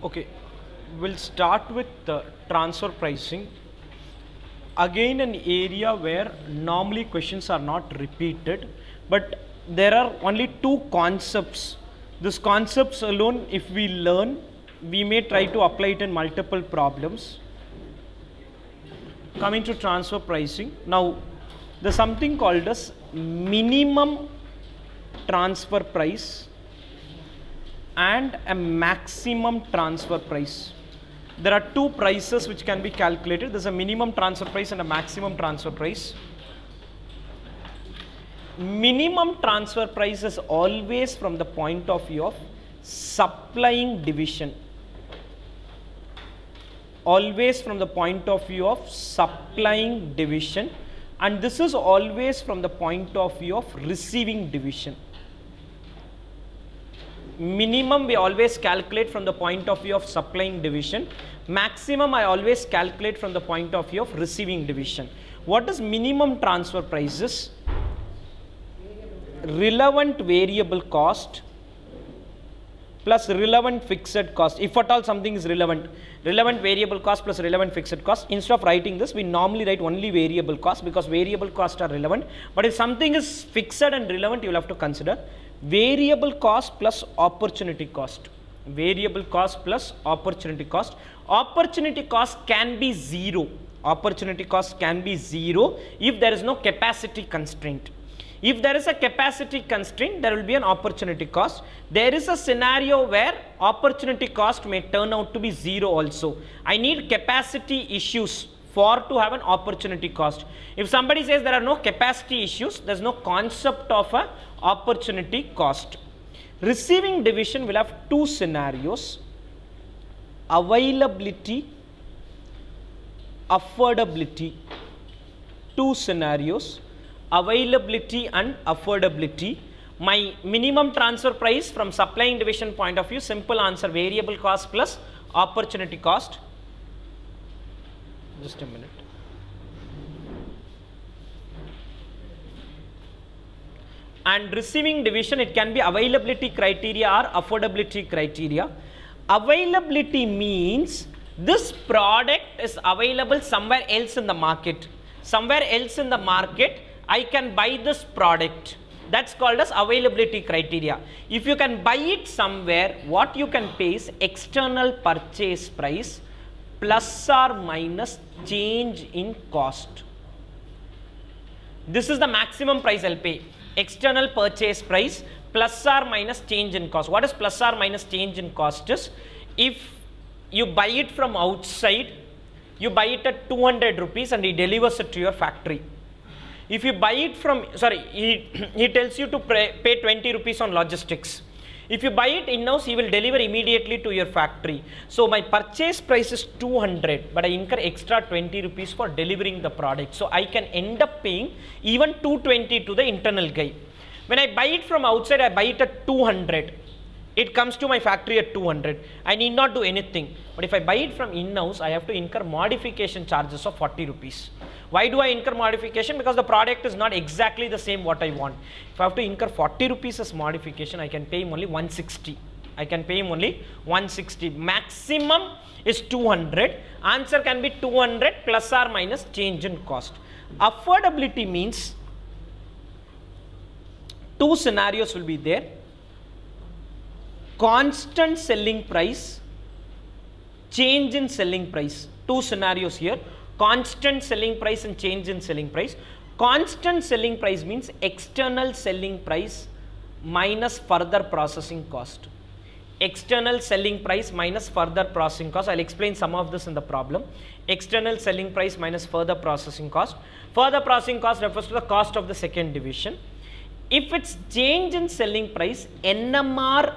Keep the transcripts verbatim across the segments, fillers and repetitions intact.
Okay, we'll start with the transfer pricing. Again, an area where normally questions are not repeated, but there are only two concepts. These concepts alone, if we learn, we may try to apply it in multiple problems. Coming to transfer pricing, now there's something called as minimum transfer price and a maximum transfer price. There are two prices which can be calculated. There's a minimum transfer price and a maximum transfer price. Minimum transfer price is always from the point of view of supplying division. Always from the point of view of supplying division, and this is always from the point of view of receiving division. Minimum we always calculate from the point of view of supplying division. Maximum I always calculate from the point of view of receiving division. What is minimum transfer prices? Relevant variable cost plus relevant fixed cost. If at all something is relevant, relevant variable cost plus relevant fixed cost. Instead of writing this, we normally write only variable cost because variable costs are relevant. But if something is fixed and relevant, you will have to consider variable cost plus opportunity cost. Variable cost plus opportunity cost. Opportunity cost can be zero. Opportunity cost can be zero if there is no capacity constraint. If there is a capacity constraint, there will be an opportunity cost. There is a scenario where opportunity cost may turn out to be zero also. I need capacity issues for to have an opportunity cost. If somebody says there are no capacity issues, there is no concept of a opportunity cost. Receiving division will have two scenarios: availability, affordability. Two scenarios: availability and affordability. My minimum transfer price from supplying division point of view, simple answer, variable cost plus opportunity cost. Just a minute. And receiving division, it can be availability criteria or affordability criteria. Availability means this product is available somewhere else in the market. Somewhere else in the market, I can buy this product. That's called as availability criteria. If you can buy it somewhere, what you can pay is external purchase price plus or minus change in cost. This is the maximum price I'll pay. External purchase price plus or minus change in cost. What is plus or minus change in cost is, if you buy it from outside, you buy it at two hundred rupees and he delivers it to your factory. If you buy it from, sorry, he, he tells you to pay, pay twenty rupees on logistics. If you buy it in-house, he will deliver immediately to your factory. So my purchase price is two hundred, but I incur extra twenty rupees for delivering the product. So I can end up paying even two twenty to the internal guy. When I buy it from outside, I buy it at two hundred. It comes to my factory at two hundred. I need not do anything. But if I buy it from in-house, I have to incur modification charges of forty rupees. Why do I incur modification? Because the product is not exactly the same what I want. If I have to incur forty rupees as modification, I can pay him only one sixty. I can pay him only one sixty. Maximum is two hundred. Answer can be two hundred plus or minus change in cost. Affordability means two scenarios will be there. Constant selling price, change in selling price. Two scenarios here. Constant selling price and change in selling price. Constant selling price means external selling price minus further processing cost. External selling price minus further processing cost. I'll explain some of this in the problem. External selling price minus further processing cost. Further processing cost refers to the cost of the second division. If it's change in selling price, N M R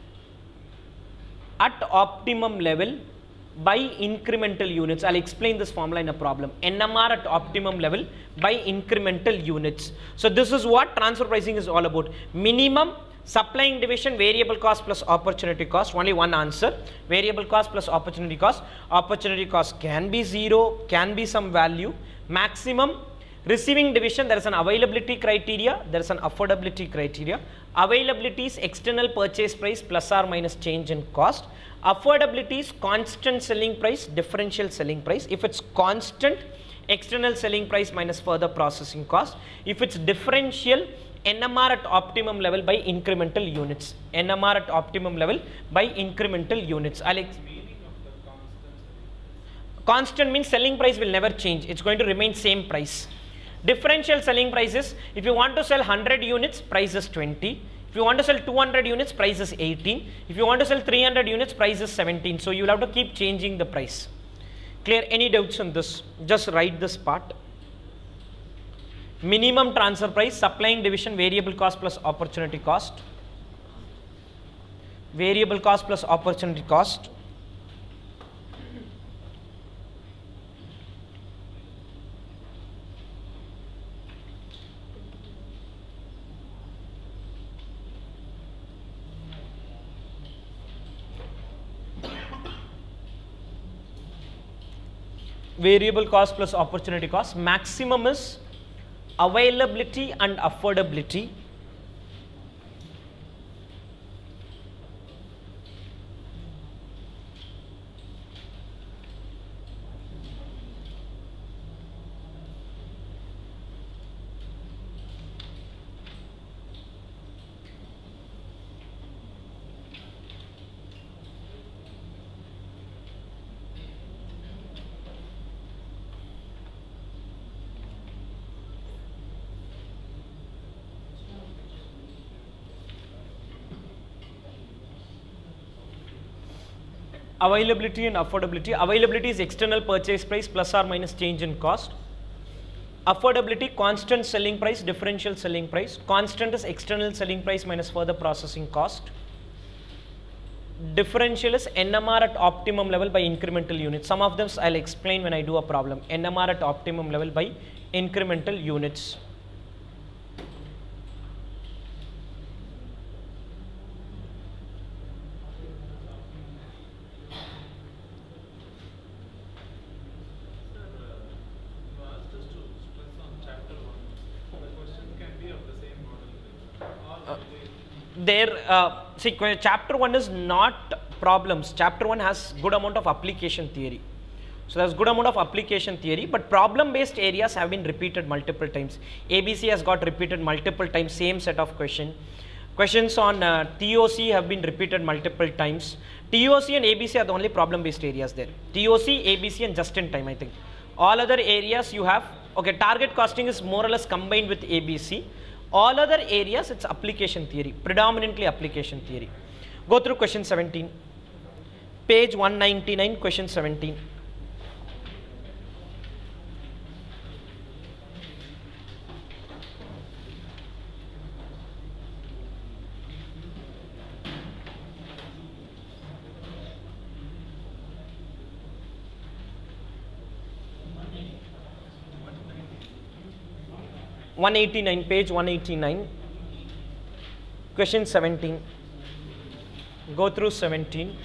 at optimum level by incremental units. I'll explain this formula in a problem. N M R at optimum level by incremental units. So this is what transfer pricing is all about. Minimum, supplying division, variable cost plus opportunity cost. Only one answer. Variable cost plus opportunity cost. Opportunity cost can be zero, can be some value. Maximum, Receiving division, there is an availability criteria, there is an affordability criteria. Availability is external purchase price plus or minus change in cost. Affordability is constant selling price, differential selling price. If it's constant, external selling price minus further processing cost. If it's differential, N M R at optimum level by incremental units. N M R at optimum level by incremental units. Alex. Constant means selling price will never change. It's going to remain same price. Differential selling prices, if you want to sell one hundred units, price is twenty. If you want to sell two hundred units, price is eighteen. If you want to sell three hundred units, price is seventeen. So you will have to keep changing the price. Clear? Any doubts on this? Just write this part. Minimum transfer price, supplying division, variable cost plus opportunity cost. Variable cost plus opportunity cost. Variable cost plus opportunity cost. Maximum is availability and affordability. Availability and affordability. Availability is external purchase price plus or minus change in cost. Affordability, constant selling price, differential selling price. Constant is external selling price minus further processing cost. Differential is N M R at optimum level by incremental units. Some of them I'll explain when I do a problem. N M R at optimum level by incremental units. There, uh, see, chapter one is not problems. Chapter one has good amount of application theory. So there's good amount of application theory, but problem based areas have been repeated multiple times. A B C has got repeated multiple times, same set of question. Questions on uh, T O C have been repeated multiple times. T O C and A B C are the only problem based areas there. T O C, A B C and just in time, I think. All other areas you have, okay, target costing is more or less combined with A B C. All other areas, it's application theory, predominantly application theory. Go through question seventeen. Page one ninety-nine, question seventeen. one eighty-nine, page one eighty-nine, question seventeen. Go through seventeen.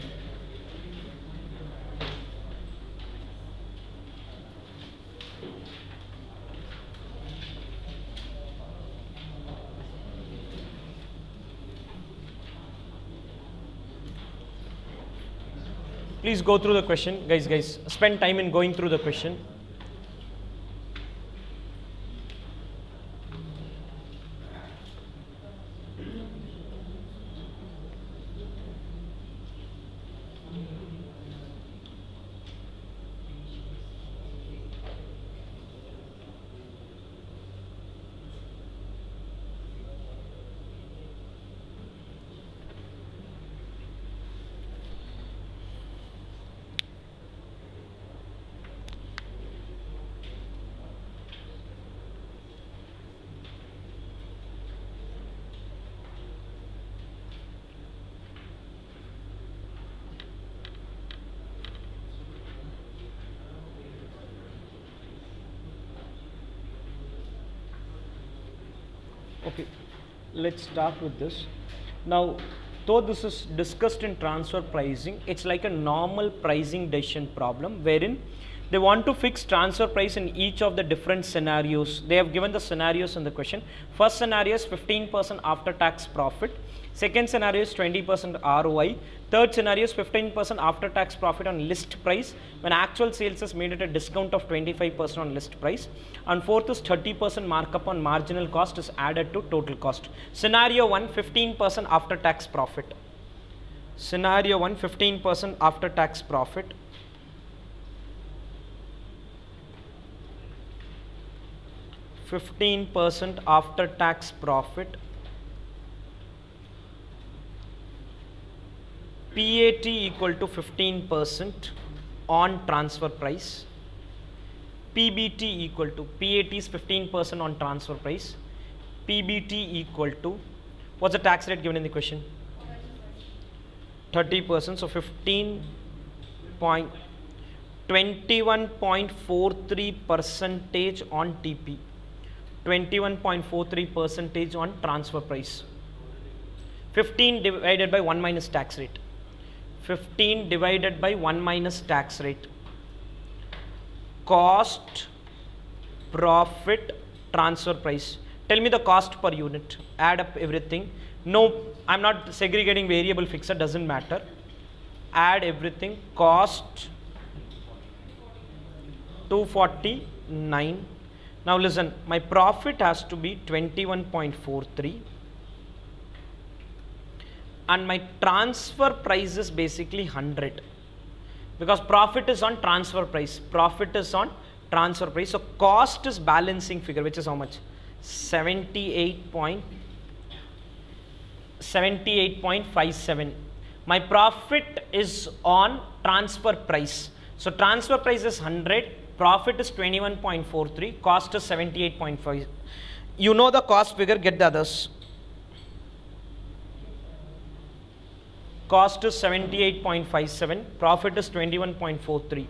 Please go through the question, guys, guys, spend time in going through the question. Okay, let's start with this. Now, though this is discussed in transfer pricing, it's like a normal pricing decision problem wherein They want to fix transfer price in each of the different scenarios. They have given the scenarios in the question. First scenario is fifteen percent after tax profit. Second scenario is twenty percent R O I. Third scenario is fifteen percent after tax profit on list price when actual sales is made at a discount of twenty-five percent on list price. And fourth is thirty percent markup on marginal cost is added to total cost. Scenario one, fifteen percent after tax profit. Scenario one, fifteen percent after tax profit. fifteen percent after tax profit. P A T equal to fifteen percent on transfer price. P B T equal to, P A T is fifteen percent on transfer price. P B T equal to, what's the tax rate given in the question? thirty percent. So fifteen point twenty-one point four three percentage on T P. twenty-one point four three percentage on transfer price. fifteen divided by one minus tax rate. fifteen divided by one minus tax rate. Cost, profit, transfer price. Tell me the cost per unit. Add up everything. No, I'm not segregating variable fixed, doesn't matter. Add everything. Cost two forty-nine. Now listen, my profit has to be twenty-one point four three. And my transfer price is basically one hundred, because profit is on transfer price. Profit is on transfer price. So cost is balancing figure, which is how much? seventy-eight point five seven. My profit is on transfer price. So transfer price is one hundred, profit is twenty-one point four three, cost is seventy-eight point five. You know the cost figure, get the others. Cost is seventy-eight point five seven, profit is twenty-one point four three.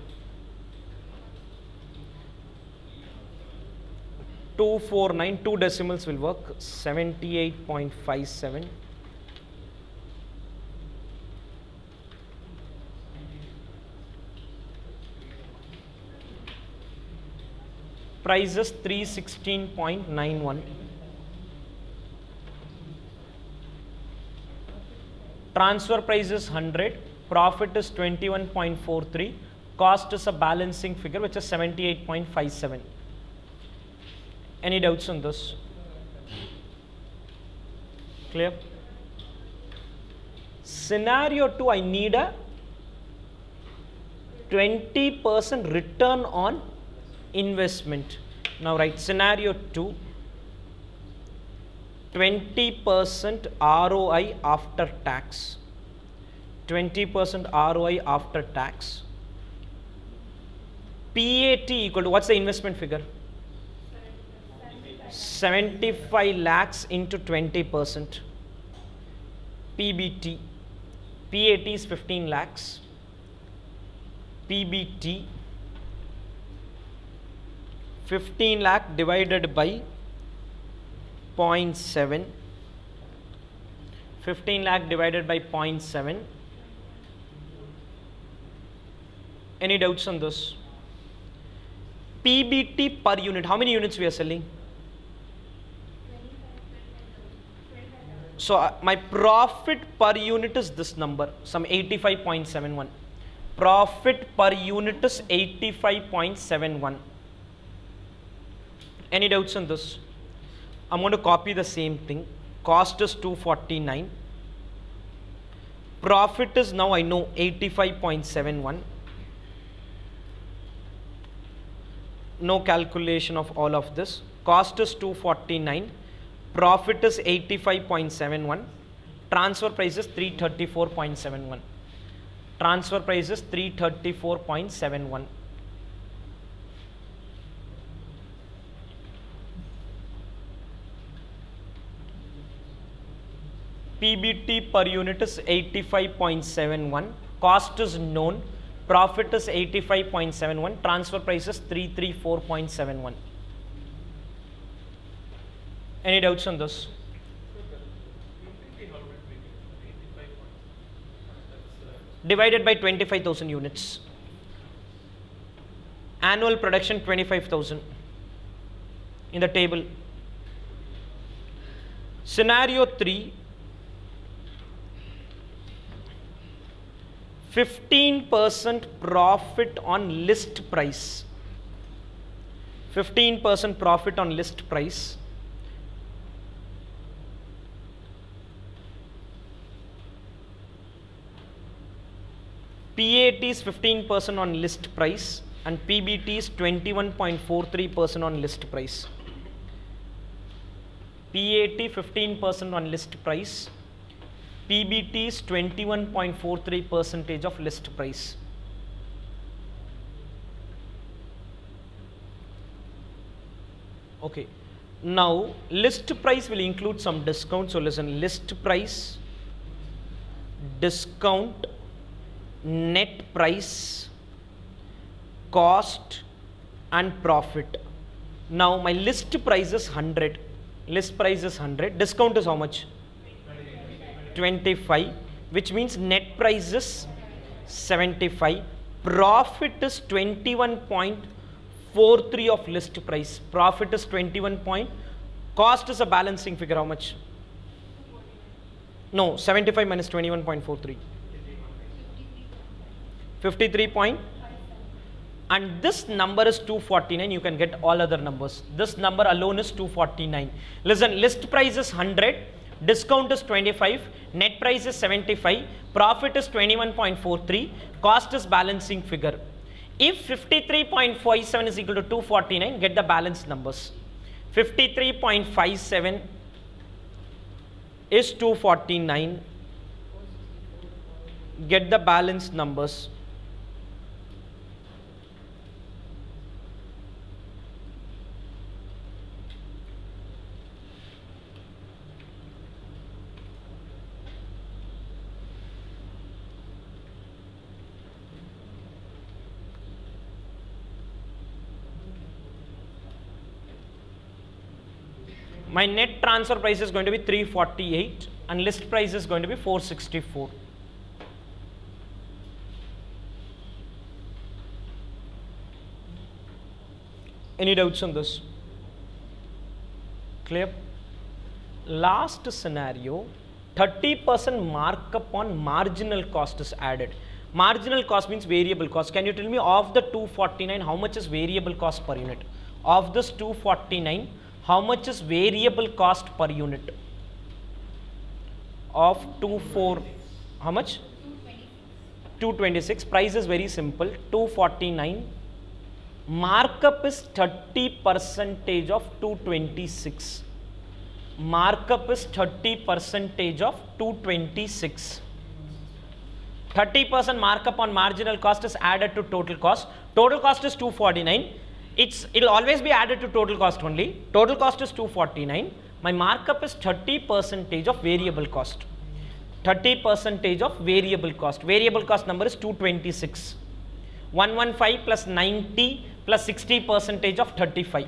two forty-nine, two decimals will work, seventy-eight point five seven. Price is three sixteen point nine one. Transfer price is one hundred, profit is twenty-one point four three, cost is a balancing figure which is seventy-eight point five seven. Any doubts on this? Clear? Scenario two, I need a twenty percent return on investment. Now write scenario two, twenty percent R O I after tax. twenty percent R O I after tax. P A T equal to, what's the investment figure? seventy-five lakhs into twenty percent. P B T. P A T is fifteen lakhs. P B T. fifteen lakh divided by zero point seven. fifteen lakh divided by zero point seven. Any doubts on this? P B T per unit. How many units we are selling? So uh, my profit per unit is this number, some eighty-five point seven one. Profit per unit is eighty-five point seven one. Any doubts on this? I'm going to copy the same thing. Cost is two forty-nine. Profit is, now I know, eighty-five point seven one. No calculation of all of this. Cost is two forty-nine. Profit is eighty-five point seven one. Transfer price is three thirty-four point seven one. Transfer price is three thirty-four point seven one. P B T per unit is eighty-five point seven one. Cost is known. Profit is eighty-five point seven one. Transfer price is three thirty-four point seven one. Any doubts on this? Divided by twenty-five thousand units. Annual production twenty-five thousand in the table. Scenario three, fifteen percent profit on list price. fifteen percent profit on list price. P A T is fifteen percent on list price and P B T is twenty-one point four three percent on list price. P A T fifteen percent on list price, P B T is twenty-one point four three percentage of list price. Okay, now list price will include some discount. So listen, list price, discount, net price, cost and profit. Now my list price is one hundred, list price is one hundred, discount is how much? twenty-five, which means net price is seventy-five, profit is twenty-one point four three of list price, profit is twenty-one point, cost is a balancing figure, how much? No, seventy-five minus twenty-one point four three, fifty-three point, and this number is two forty-nine. You can get all other numbers. This number alone is two forty-nine. Listen, list price is one hundred, discount is twenty-five, net price is seventy-five, profit is twenty-one point four three, cost is balancing figure. If fifty-three point five seven is equal to two forty-nine, get the balanced numbers. fifty-three point five seven is two forty-nine, get the balanced numbers. My net transfer price is going to be three forty-eight and list price is going to be four sixty-four. Any doubts on this? Clear? Last scenario, thirty percent markup on marginal cost is added. Marginal cost means variable cost. Can you tell me of the two forty-nine, how much is variable cost per unit? Of this two forty-nine, how much is variable cost per unit? Of two four, how much? two twenty-six. Price is very simple, two forty-nine. Markup is thirty percentage of two twenty-six. Markup is thirty percentage of two twenty-six. thirty percent markup on marginal cost is added to total cost. Total cost is two forty-nine. It's, it'll always be added to total cost only. Total cost is two forty-nine. My markup is thirty percentage of variable cost. thirty percentage of variable cost. Variable cost number is two twenty-six. one fifteen plus ninety plus sixty percentage of thirty-five.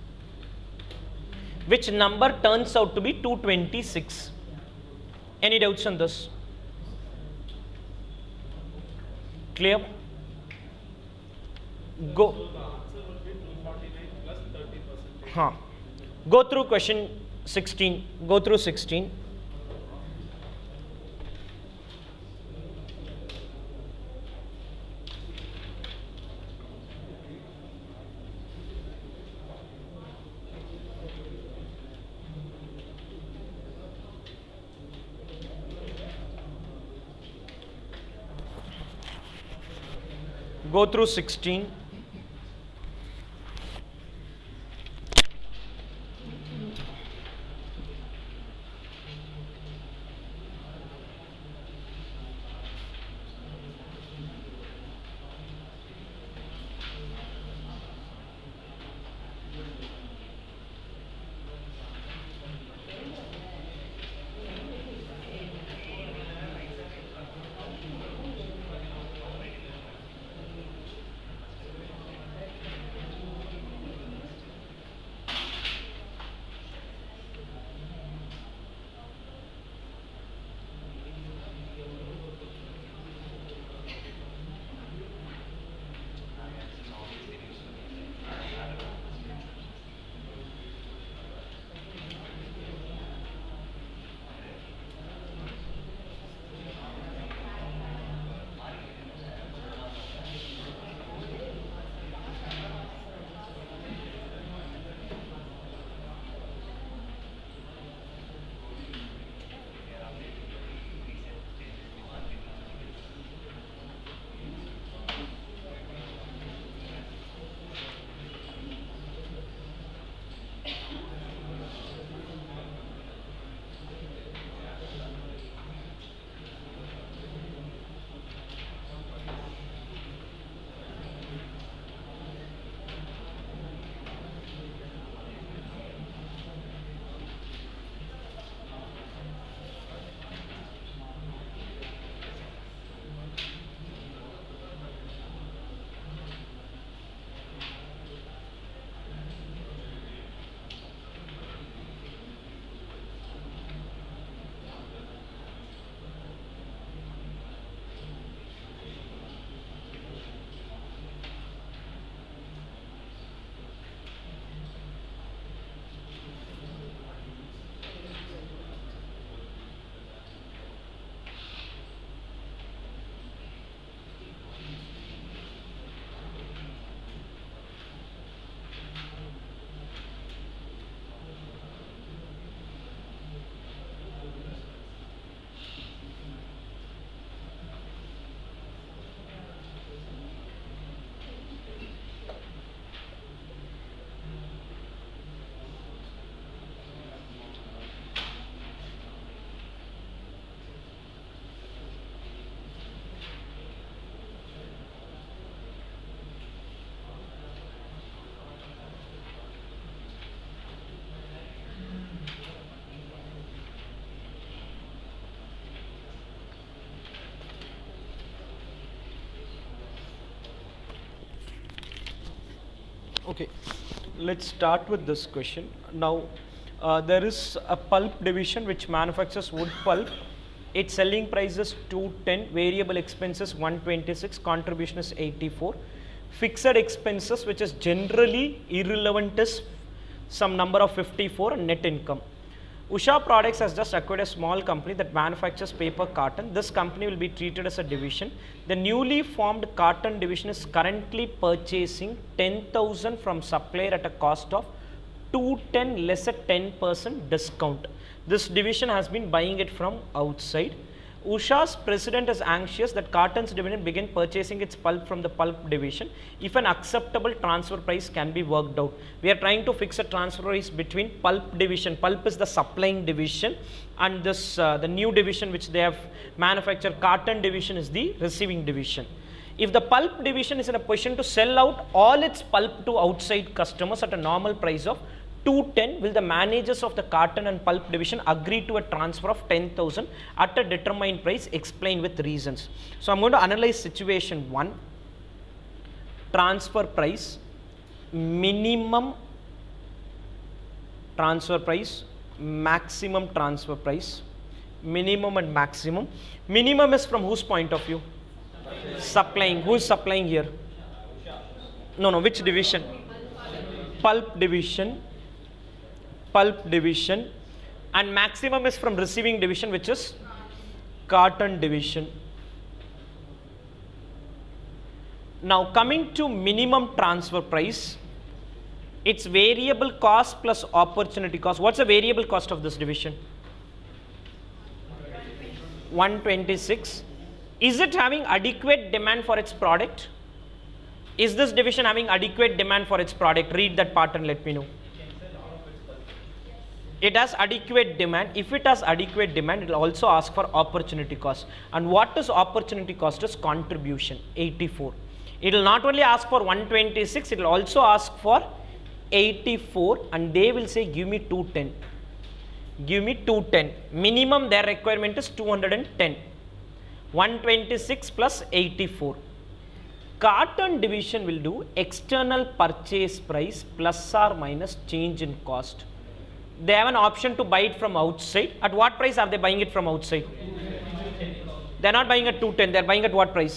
Which number turns out to be two twenty-six. Any doubts on this? Clear? Go. Huh. Go through question sixteen. Go through sixteen. Go through sixteen. Okay, let's start with this question. Now, uh, there is a pulp division which manufactures wood pulp. Its selling price is two ten, variable expenses one twenty-six, contribution is eighty-four. Fixed expenses, which is generally irrelevant, is some number of fifty-four, and net income. Usha Products has just acquired a small company that manufactures paper carton. This company will be treated as a division. The newly formed carton division is currently purchasing ten thousand from supplier at a cost of two ten less a ten percent discount. This division has been buying it from outside. Usha's president is anxious that cartons division begin purchasing its pulp from the pulp division if an acceptable transfer price can be worked out. We are trying to fix a transfer price between pulp division. Pulp is the supplying division, and this uh, the new division which they have manufactured, carton division, is the receiving division. If the pulp division is in a position to sell out all its pulp to outside customers at a normal price of two ten, will the managers of the carton and pulp division agree to a transfer of ten thousand at a determined price? Explain with reasons. So, I am going to analyze situation one, transfer price, minimum transfer price, maximum transfer price, minimum and maximum. Minimum is from whose point of view? Supplying. Who is supplying here? No, no, which division? Pulp division. Pulp division. And maximum is from receiving division, which is carton division. Now coming to minimum transfer price, it's variable cost plus opportunity cost. What's the variable cost of this division? one twenty-six. Is it having adequate demand for its product? Is this division having adequate demand for its product? Read that part and let me know. It has adequate demand. If it has adequate demand, it will also ask for opportunity cost. And what is opportunity cost? Is contribution, eighty-four. It will not only ask for one twenty-six, it will also ask for eighty-four, and they will say give me two ten. Give me two ten. Minimum their requirement is two hundred ten. one twenty-six plus eighty-four. Carton division will do external purchase price plus or minus change in cost. They have an option to buy it from outside. At what price are they buying it from outside? They are not buying at two ten. They are buying at what price?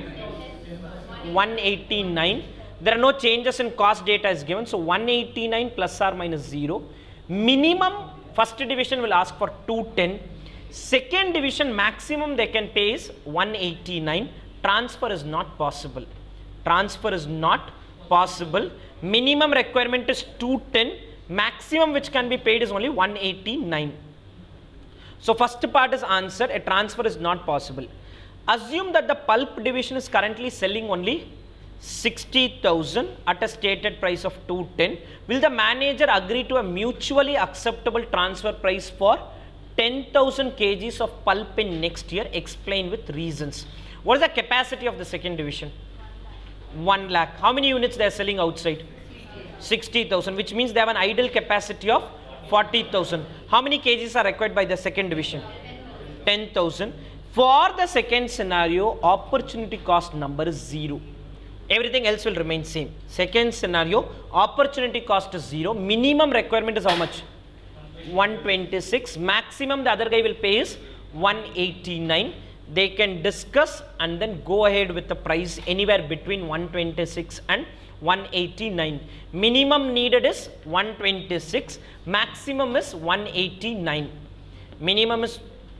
one eighty-nine. There are no changes in cost data is given. So, one eighty-nine plus or minus zero. Minimum first division will ask for two ten. Second division maximum they can pay is one eighty-nine. Transfer is not possible. Transfer is not possible. Minimum requirement is two ten. Maximum which can be paid is only one eighty-nine. So, first part is answered. A transfer is not possible. Assume that the pulp division is currently selling only sixty thousand at a stated price of two ten. Will the manager agree to a mutually acceptable transfer price for ten thousand kilograms of pulp in next year? Explain with reasons. What is the capacity of the second division? one lakh. How many units they are selling outside? sixty thousand, which means they have an idle capacity of forty thousand. How many kgs are required by the second division? ten thousand. For the second scenario, opportunity cost number is zero. Everything else will remain same. Second scenario, opportunity cost is zero. Minimum requirement is how much? one twenty-six. Maximum the other guy will pay is one eighty-nine. They can discuss and then go ahead with the price anywhere between one twenty-six and one eighty-nine. Minimum needed is one twenty-six. Maximum is one eighty-nine. Minimum is,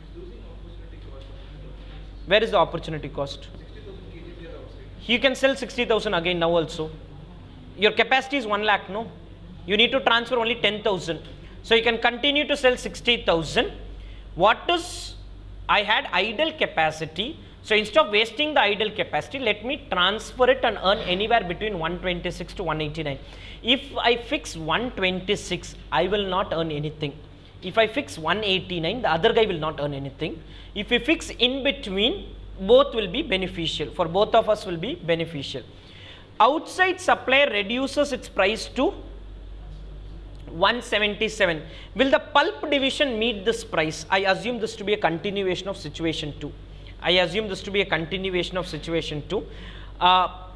where is the opportunity cost? You can sell sixty thousand again now also. Your capacity is one lakh, no? You need to transfer only ten thousand. So you can continue to sell sixty thousand. What is, I had idle capacity. So instead of wasting the idle capacity, let me transfer it and earn anywhere between one twenty-six to one eighty-nine. If I fix one twenty-six, I will not earn anything. If I fix one eighty-nine, the other guy will not earn anything. If we fix in between, both will be beneficial. For both of us will be beneficial. Outside supplier reduces its price to one seventy-seven. Will the pulp division meet this price? I assume this to be a continuation of situation two. I assume this to be a continuation of situation two. Uh,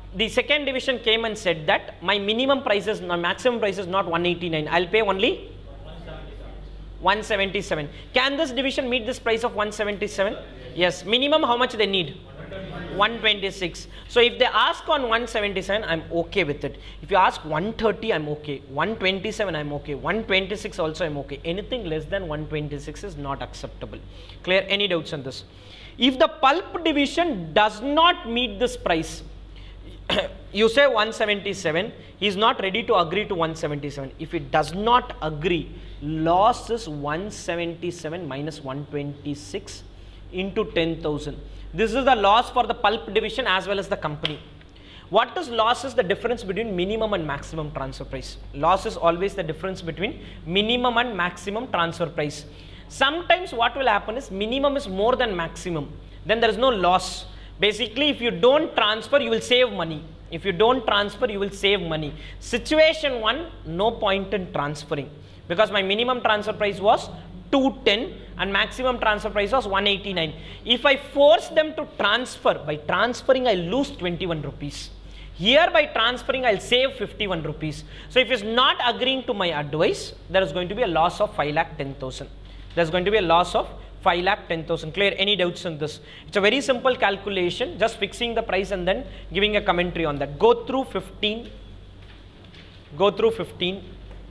the second division came and said that my minimum price is, my maximum price is not one eighty-nine, I'll pay only one seventy-seven. Can this division meet this price of one seventy-seven? Yes. Minimum how much they need? one twenty-six. So if they ask on one seventy-seven, I'm okay with it. If you ask one thirty, I'm okay. one twenty-seven, I'm okay. one twenty-six also, I'm okay. Anything less than one twenty-six is not acceptable. Clear? Any doubts on this? If the pulp division does not meet this price, you say one seventy-seven, he is not ready to agree to one seventy-seven. If it does not agree, loss is one seventy-seven minus one twenty-six into ten thousand. This is the loss for the pulp division as well as the company. What is loss? Is the difference between minimum and maximum transfer price. Loss is always the difference between minimum and maximum transfer price. Sometimes what will happen is minimum is more than maximum, then there is no loss. Basically, if you don't transfer, you will save money. If you don't transfer, you will save money. Situation one, no point in transferring, because my minimum transfer price was two ten and maximum transfer price was one eighty-nine. If I force them to transfer, by transferring I lose twenty-one rupees. Here by transferring I'll save fifty-one rupees. So if he's not agreeing to my advice, there is going to be a loss of five lakh ten thousand. There's going to be a loss of five lakh ten thousand. Clear? Any doubts on this? It's a very simple calculation, just fixing the price and then giving a commentary on that. Go through fifteen. Go through fifteen.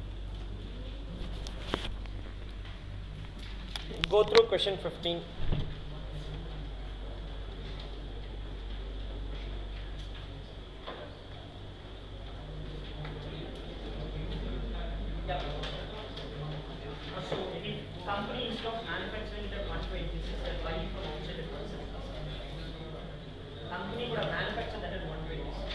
Go through question fifteen. Yeah. So if company instead of manufacturing it at one twenty-six, they're buying from outside at one seventy-seven. Company would have manufactured that at one twenty-six.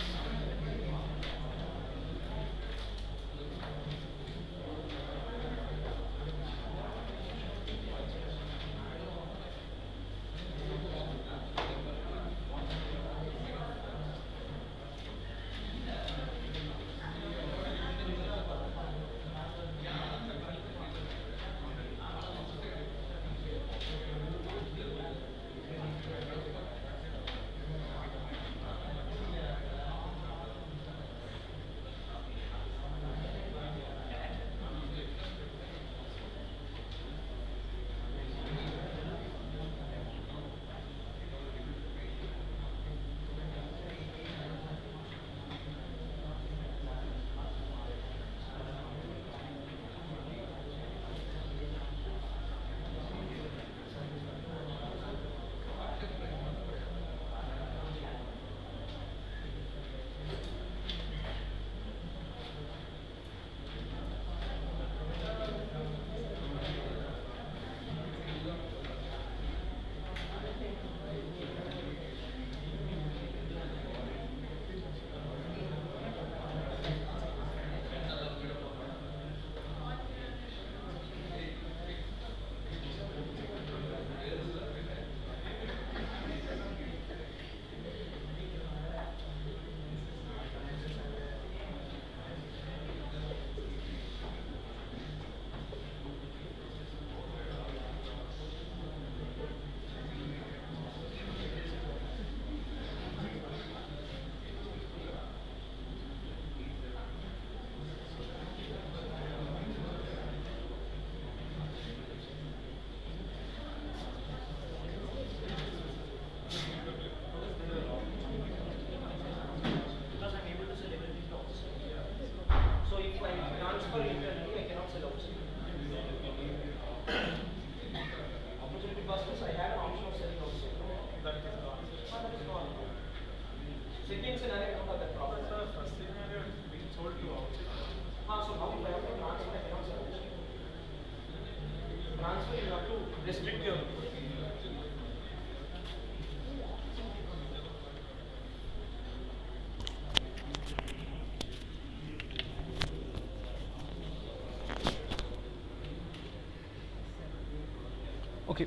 Okay,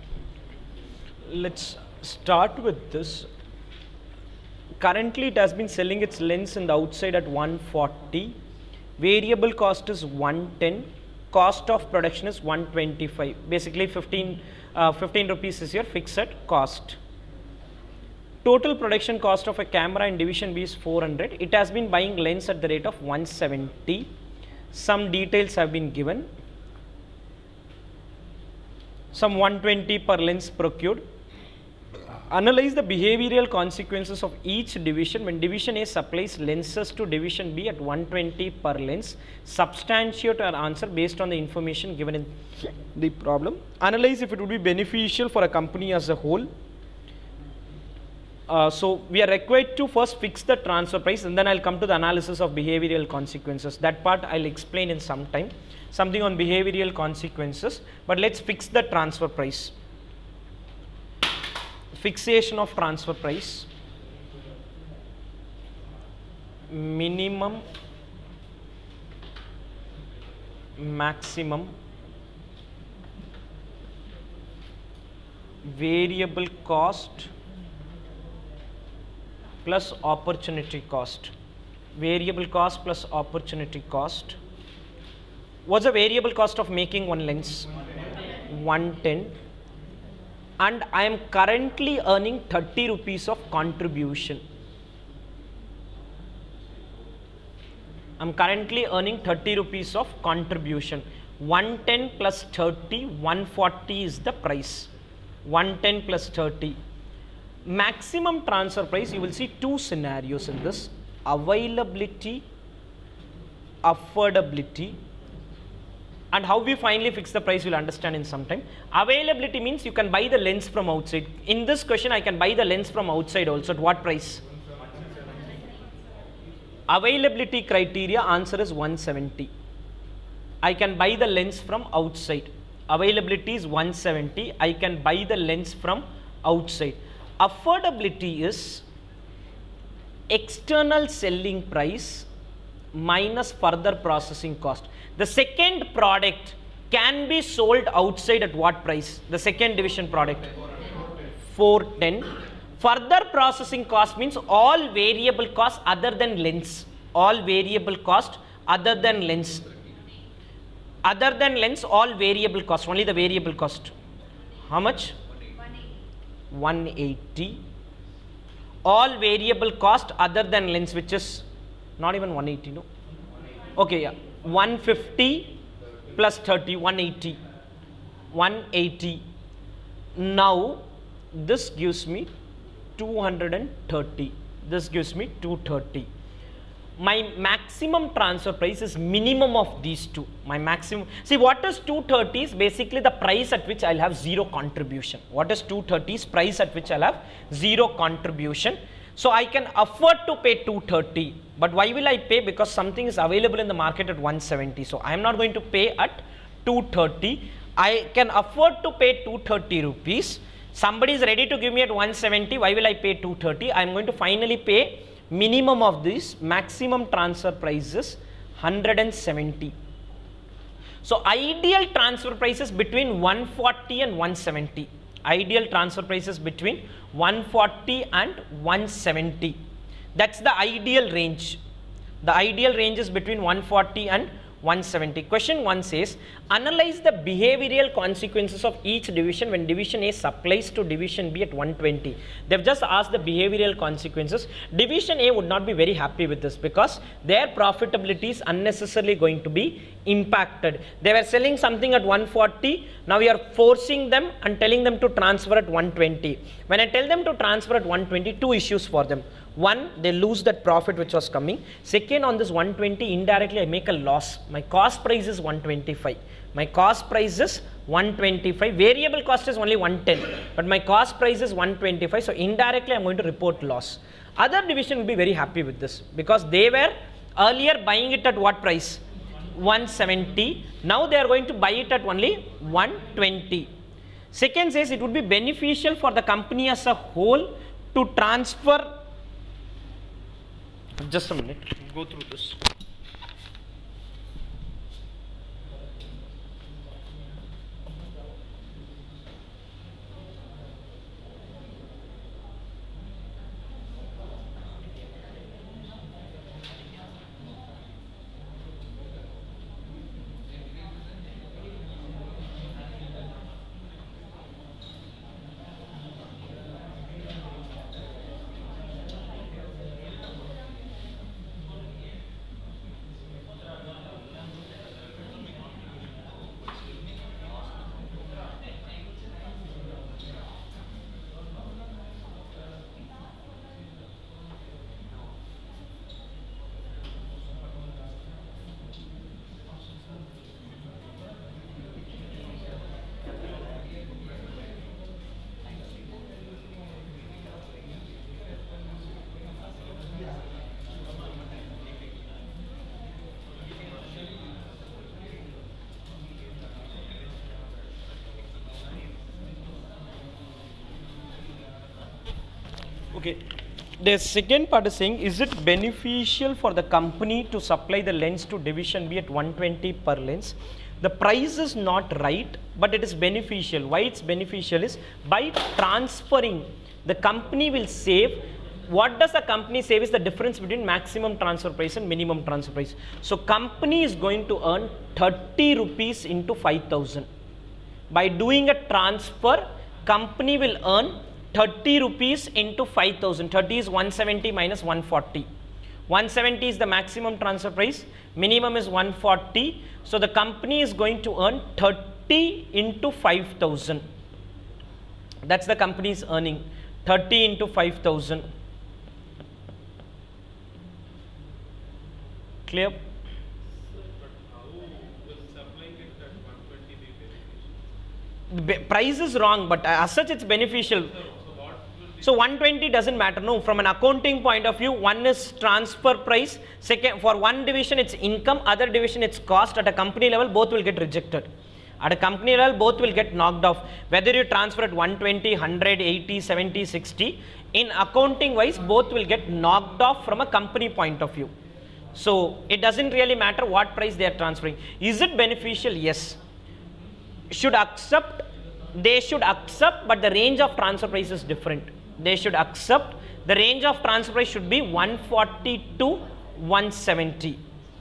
let's start with this. Currently it has been selling its lens in the outside at one forty. Variable cost is one ten. Cost of production is one twenty-five. Basically fifteen, uh, fifteen rupees is your fixed cost. Total production cost of a camera in division B is four hundred. It has been buying lens at the rate of one seventy. Some details have been given. Some one twenty per lens procured. Analyze the behavioral consequences of each division when division A supplies lenses to division B at one twenty per lens. Substantiate our answer based on the information given in the problem. Analyze if it would be beneficial for a company as a whole. Uh, so we are required to first fix the transfer price, and then I'll come to the analysis of behavioral consequences. That part I'll explain in some time. Something on behavioral consequences, but let's fix the transfer price. Fixation of transfer price. Minimum, maximum, variable cost plus opportunity cost. Variable cost plus opportunity cost. What's the variable cost of making one lens? one ten. And I am currently earning thirty rupees of contribution. I am currently earning thirty rupees of contribution. one ten plus thirty, one forty is the price. one ten plus thirty. Maximum transfer price, you will see two scenarios in this: availability, affordability. And how we finally fix the price, we'll understand in some time. Availability means you can buy the lens from outside. In this question, I can buy the lens from outside also. At what price? Availability criteria, answer is one seventy. I can buy the lens from outside. Availability is one seventy. I can buy the lens from outside. Affordability is external selling price minus further processing cost. The second product can be sold outside at what price? The second division product, four ten. Further processing cost means all variable costs other than lens. All variable cost other than lens. Other than lens, all variable cost. Only the variable cost. How much? one eighty. All variable cost other than lens, which is not even one eighty, no? Okay, yeah. one fifty plus thirty, one eighty. one eighty. Now, this gives me two hundred thirty. This gives me two hundred thirty. My maximum transfer price is minimum of these two. My maximum. See, what is two hundred thirty is basically the price at which I'll have zero contribution. What is two hundred thirty is price at which I'll have zero contribution. So I can afford to pay two hundred thirty. But why will I pay? Because something is available in the market at one seventy. So I am not going to pay at two hundred thirty. I can afford to pay two hundred thirty rupees. Somebody is ready to give me at one seventy. Why will I pay two hundred thirty? I am going to finally pay minimum of this. Maximum transfer price is one hundred seventy. So ideal transfer price is between one forty and one seventy. Ideal transfer price is between one forty and one seventy. That's the ideal range. The ideal range is between one forty and one seventy. Question one says, analyze the behavioral consequences of each division when division A supplies to division B at one twenty. They've just asked the behavioral consequences. Division A would not be very happy with this because their profitability is unnecessarily going to be impacted. They were selling something at one forty. Now we are forcing them and telling them to transfer at one twenty. When I tell them to transfer at one twenty, two issues for them. One, they lose that profit which was coming. Second, on this one twenty, indirectly I make a loss. My cost price is one twenty-five. My cost price is one twenty-five. Variable cost is only one ten. But my cost price is one twenty-five. So indirectly I am going to report loss. Other division will be very happy with this because they were earlier buying it at what price? one seventy. Now they are going to buy it at only one twenty. Second says it would be beneficial for the company as a whole to transfer. Just a minute, go through this. Okay. The second part is saying, is it beneficial for the company to supply the lens to division B at one twenty per lens? The price is not right, but it is beneficial. Why it's beneficial is by transferring, the company will save. What does the company save is the difference between maximum transfer price and minimum transfer price. So company is going to earn thirty rupees into five thousand. By doing a transfer, company will earn thirty rupees into five thousand. thirty is one seventy minus one forty. one seventy is the maximum transfer price, minimum is one forty. So the company is going to earn thirty into five thousand. That's the company's earning, thirty into five thousand. Clear? The price is wrong, but as such it's beneficial. So one twenty doesn't matter. No, from an accounting point of view, one is transfer price. Second, for one division it's income, other division it's cost. At a company level, both will get rejected. At a company level, both will get knocked off. Whether you transfer at one twenty, one hundred, eighty, seventy, sixty, in accounting wise, both will get knocked off from a company point of view. So it doesn't really matter what price they are transferring. Is it beneficial? Yes. Should accept, they should accept, but the range of transfer price is different. They should accept, the range of transfer price should be one forty to one seventy.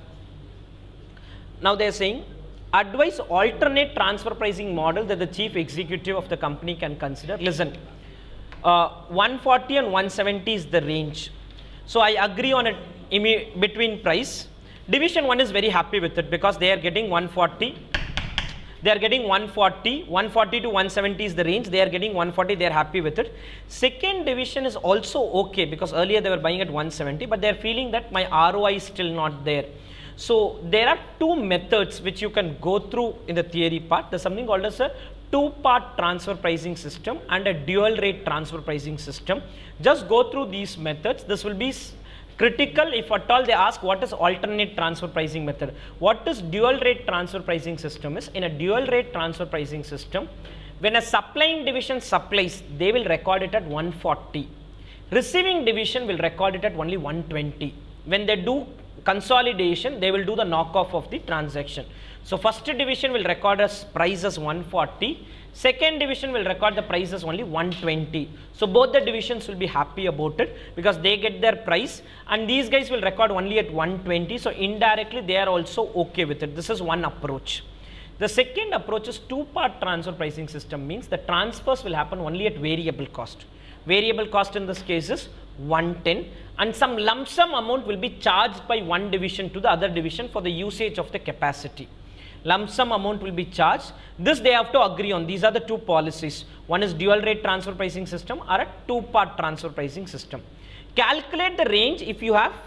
Now they are saying, advise alternate transfer pricing model that the chief executive of the company can consider. Listen, uh, one forty and one seventy is the range. So I agree on it between price. Division one is very happy with it because they are getting one forty. They are getting one forty, one forty to one seventy is the range. They are getting one forty, they are happy with it. Second division is also okay because earlier they were buying at one seventy, but they are feeling that my R O I is still not there. So there are two methods which you can go through in the theory part. There's something called as a two-part transfer pricing system and a dual rate transfer pricing system. Just go through these methods. This will be critical if at all they ask what is alternate transfer pricing method. What is dual rate transfer pricing system is, in a dual rate transfer pricing system, when a supplying division supplies, they will record it at one forty. Receiving division will record it at only one twenty. When they do consolidation, they will do the knockoff of the transaction. So first division will record as price as one forty. Second division will record the price as only one twenty. So both the divisions will be happy about it because they get their price, and these guys will record only at one twenty. So indirectly they are also okay with it. This is one approach. The second approach is two-part transfer pricing system, means the transfers will happen only at variable cost. Variable cost in this case is one ten, and some lump sum amount will be charged by one division to the other division for the usage of the capacity. Lump sum amount will be charged. This they have to agree on. These are the two policies. One is dual rate transfer pricing system or a two-part transfer pricing system. Calculate the range if you have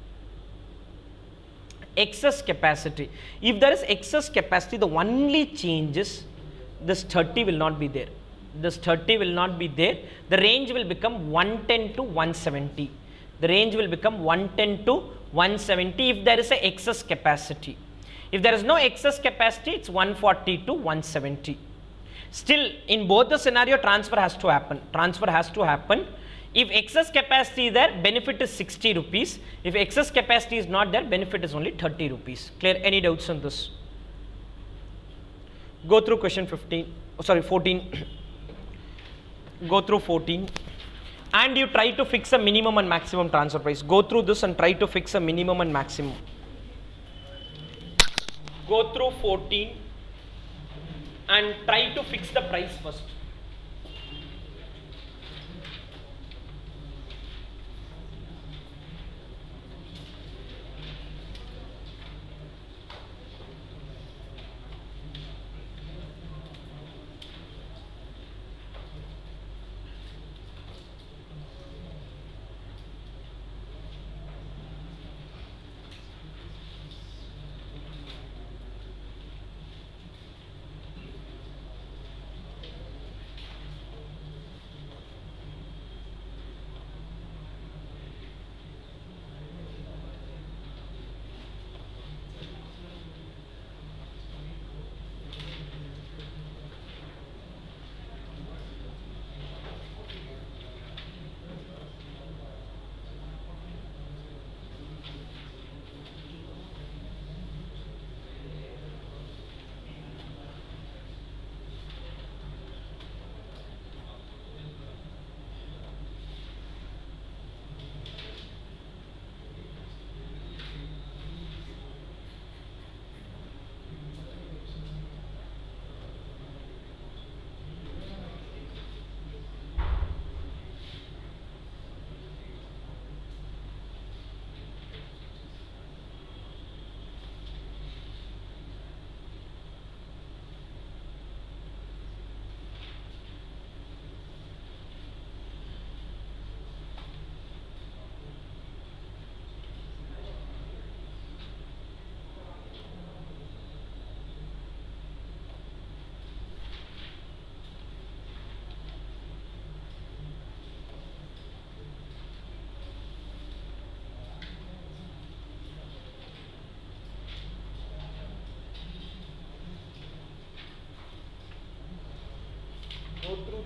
excess capacity. If there is excess capacity, the only change is this thirty will not be there. This thirty will not be there. The range will become one ten to one seventy. The range will become one ten to one seventy if there is a excess capacity. If there is no excess capacity, it's one forty to one seventy. Still, in both the scenario, transfer has to happen. Transfer has to happen. If excess capacity is there, benefit is sixty rupees. If excess capacity is not there, benefit is only thirty rupees. Clear? Any doubts on this? Go through question fifteen. Oh, sorry, fourteen. Go through fourteen. And you try to fix a minimum and maximum transfer price. Go through this and try to fix a minimum and maximum. Go through fourteen and try to fix the price first.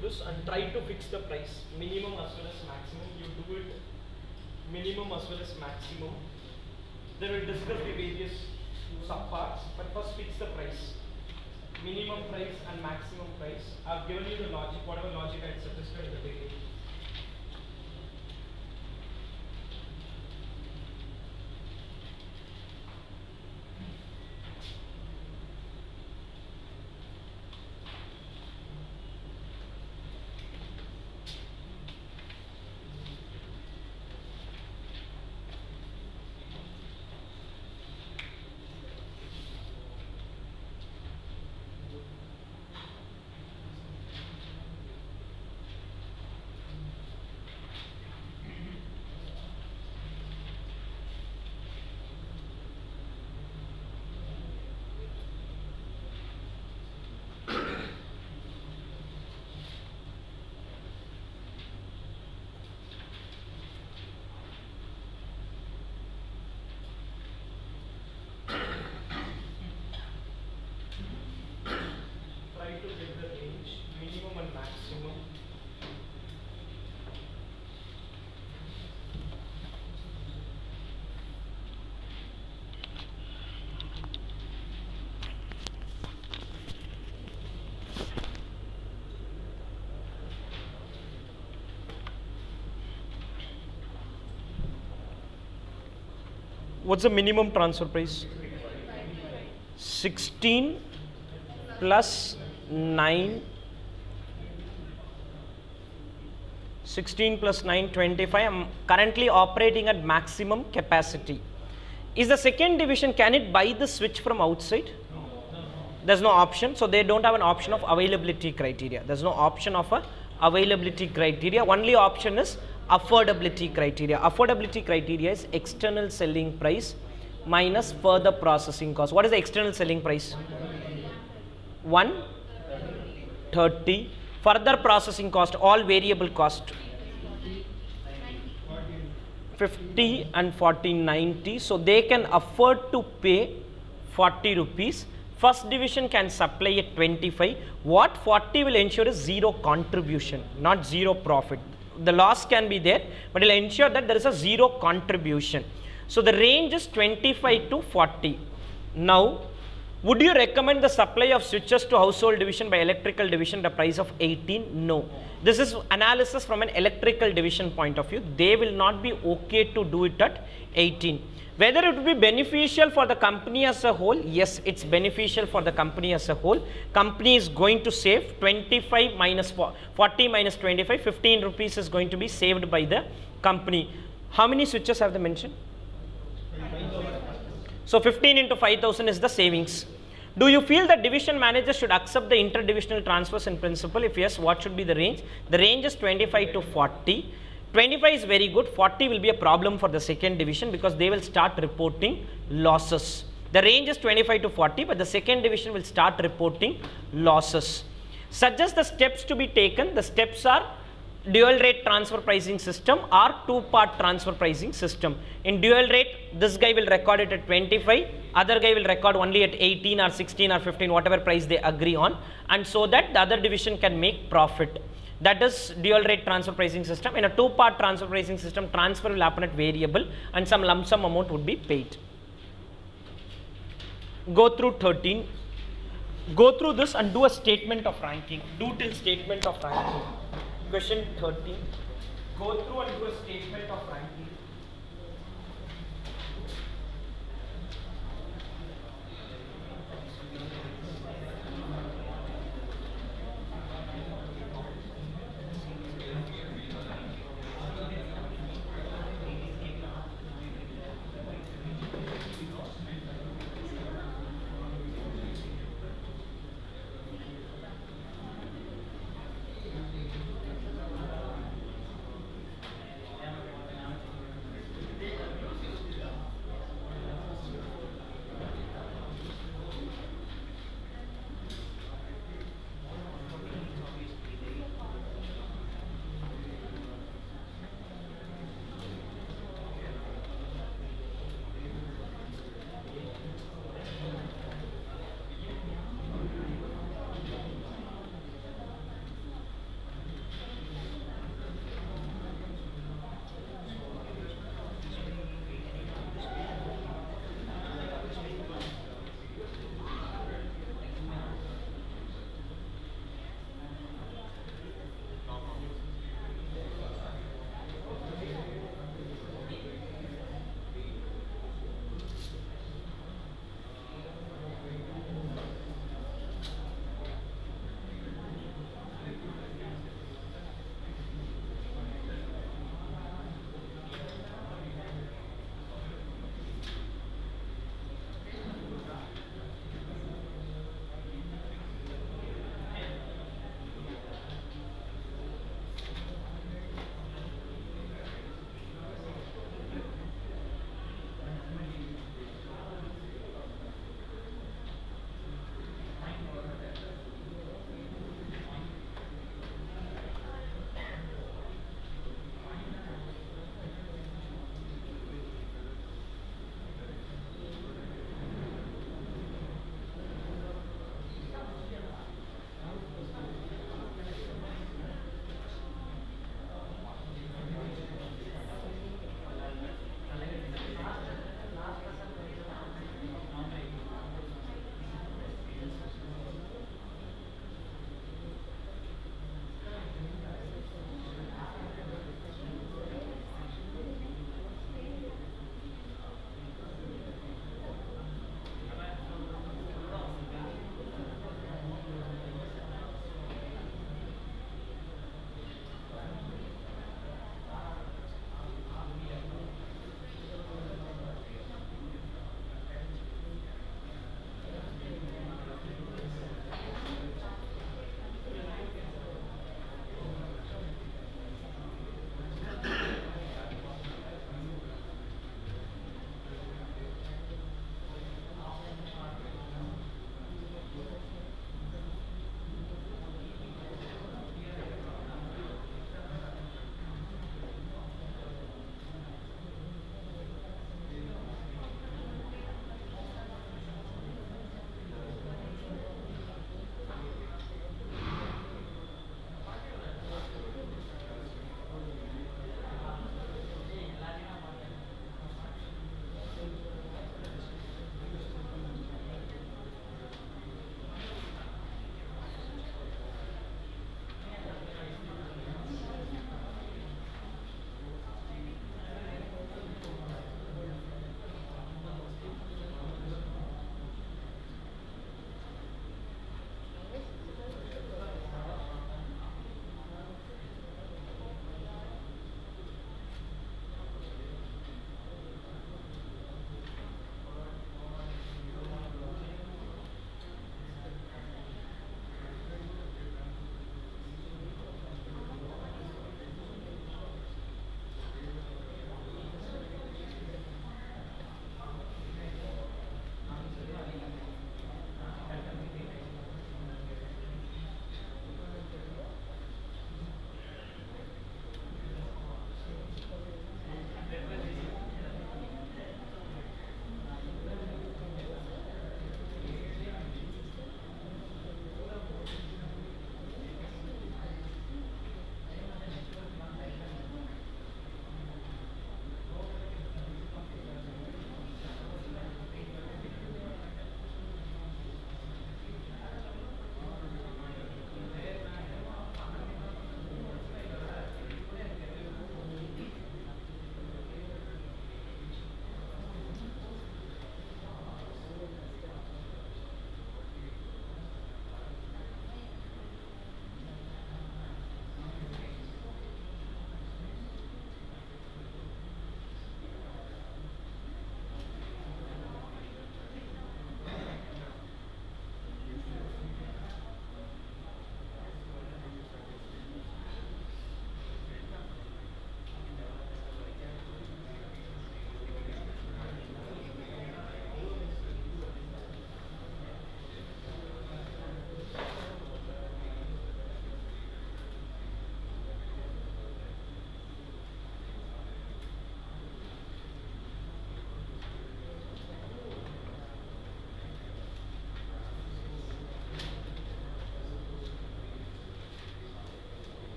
this and try to fix the price, minimum as well as maximum. You do it minimum as well as maximum. Then we'll discuss the various subparts, but first fix the price. Minimum price and maximum price. I've given you the logic, whatever logic I had suggested in the beginning. What's the minimum transfer price? sixteen plus nine. sixteen plus nine, twenty-five. I'm currently operating at maximum capacity. Is the second division, can it buy the switch from outside? There's no option. So they don't have an option of availability criteria. There's no option of a availability criteria. Only option is affordability criteria. Affordability criteria is external selling price minus further processing cost. What is the external selling price? one thirty. Further processing cost, all variable cost, fifty and forty, ninety. So they can afford to pay forty rupees. First division can supply at twenty-five. What forty will ensure is zero contribution, not zero profit. The loss can be there, but it will ensure that there is a zero contribution. So the range is twenty-five to forty. Now, would you recommend the supply of switches to household division by electrical division at the price of eighteen? No. This is analysis from an electrical division point of view. They will not be okay to do it at eighteen. Whether it would be beneficial for the company as a whole? Yes, it's beneficial for the company as a whole. Company is going to save twenty-five minus forty minus twenty-five, fifteen rupees is going to be saved by the company. How many switches have they mentioned? So fifteen into five thousand is the savings. Do you feel that division manager should accept the interdivisional transfers in principle? If yes, what should be the range? The range is twenty-five to forty. twenty-five is very good. forty will be a problem for the second division because they will start reporting losses. The range is twenty-five to forty, but the second division will start reporting losses. Suggest the steps to be taken. The steps are dual rate transfer pricing system or two-part transfer pricing system. In dual rate, this guy will record it at twenty-five, other guy will record only at eighteen or sixteen or fifteen, whatever price they agree on, and so that the other division can make profit. That is dual rate transfer pricing system. In a two-part transfer pricing system, transfer will happen at variable and some lump sum amount would be paid. Go through thirteen. Go through this and do a statement of ranking. Do till statement of ranking. Question thirteen. Go through and do a statement of ranking.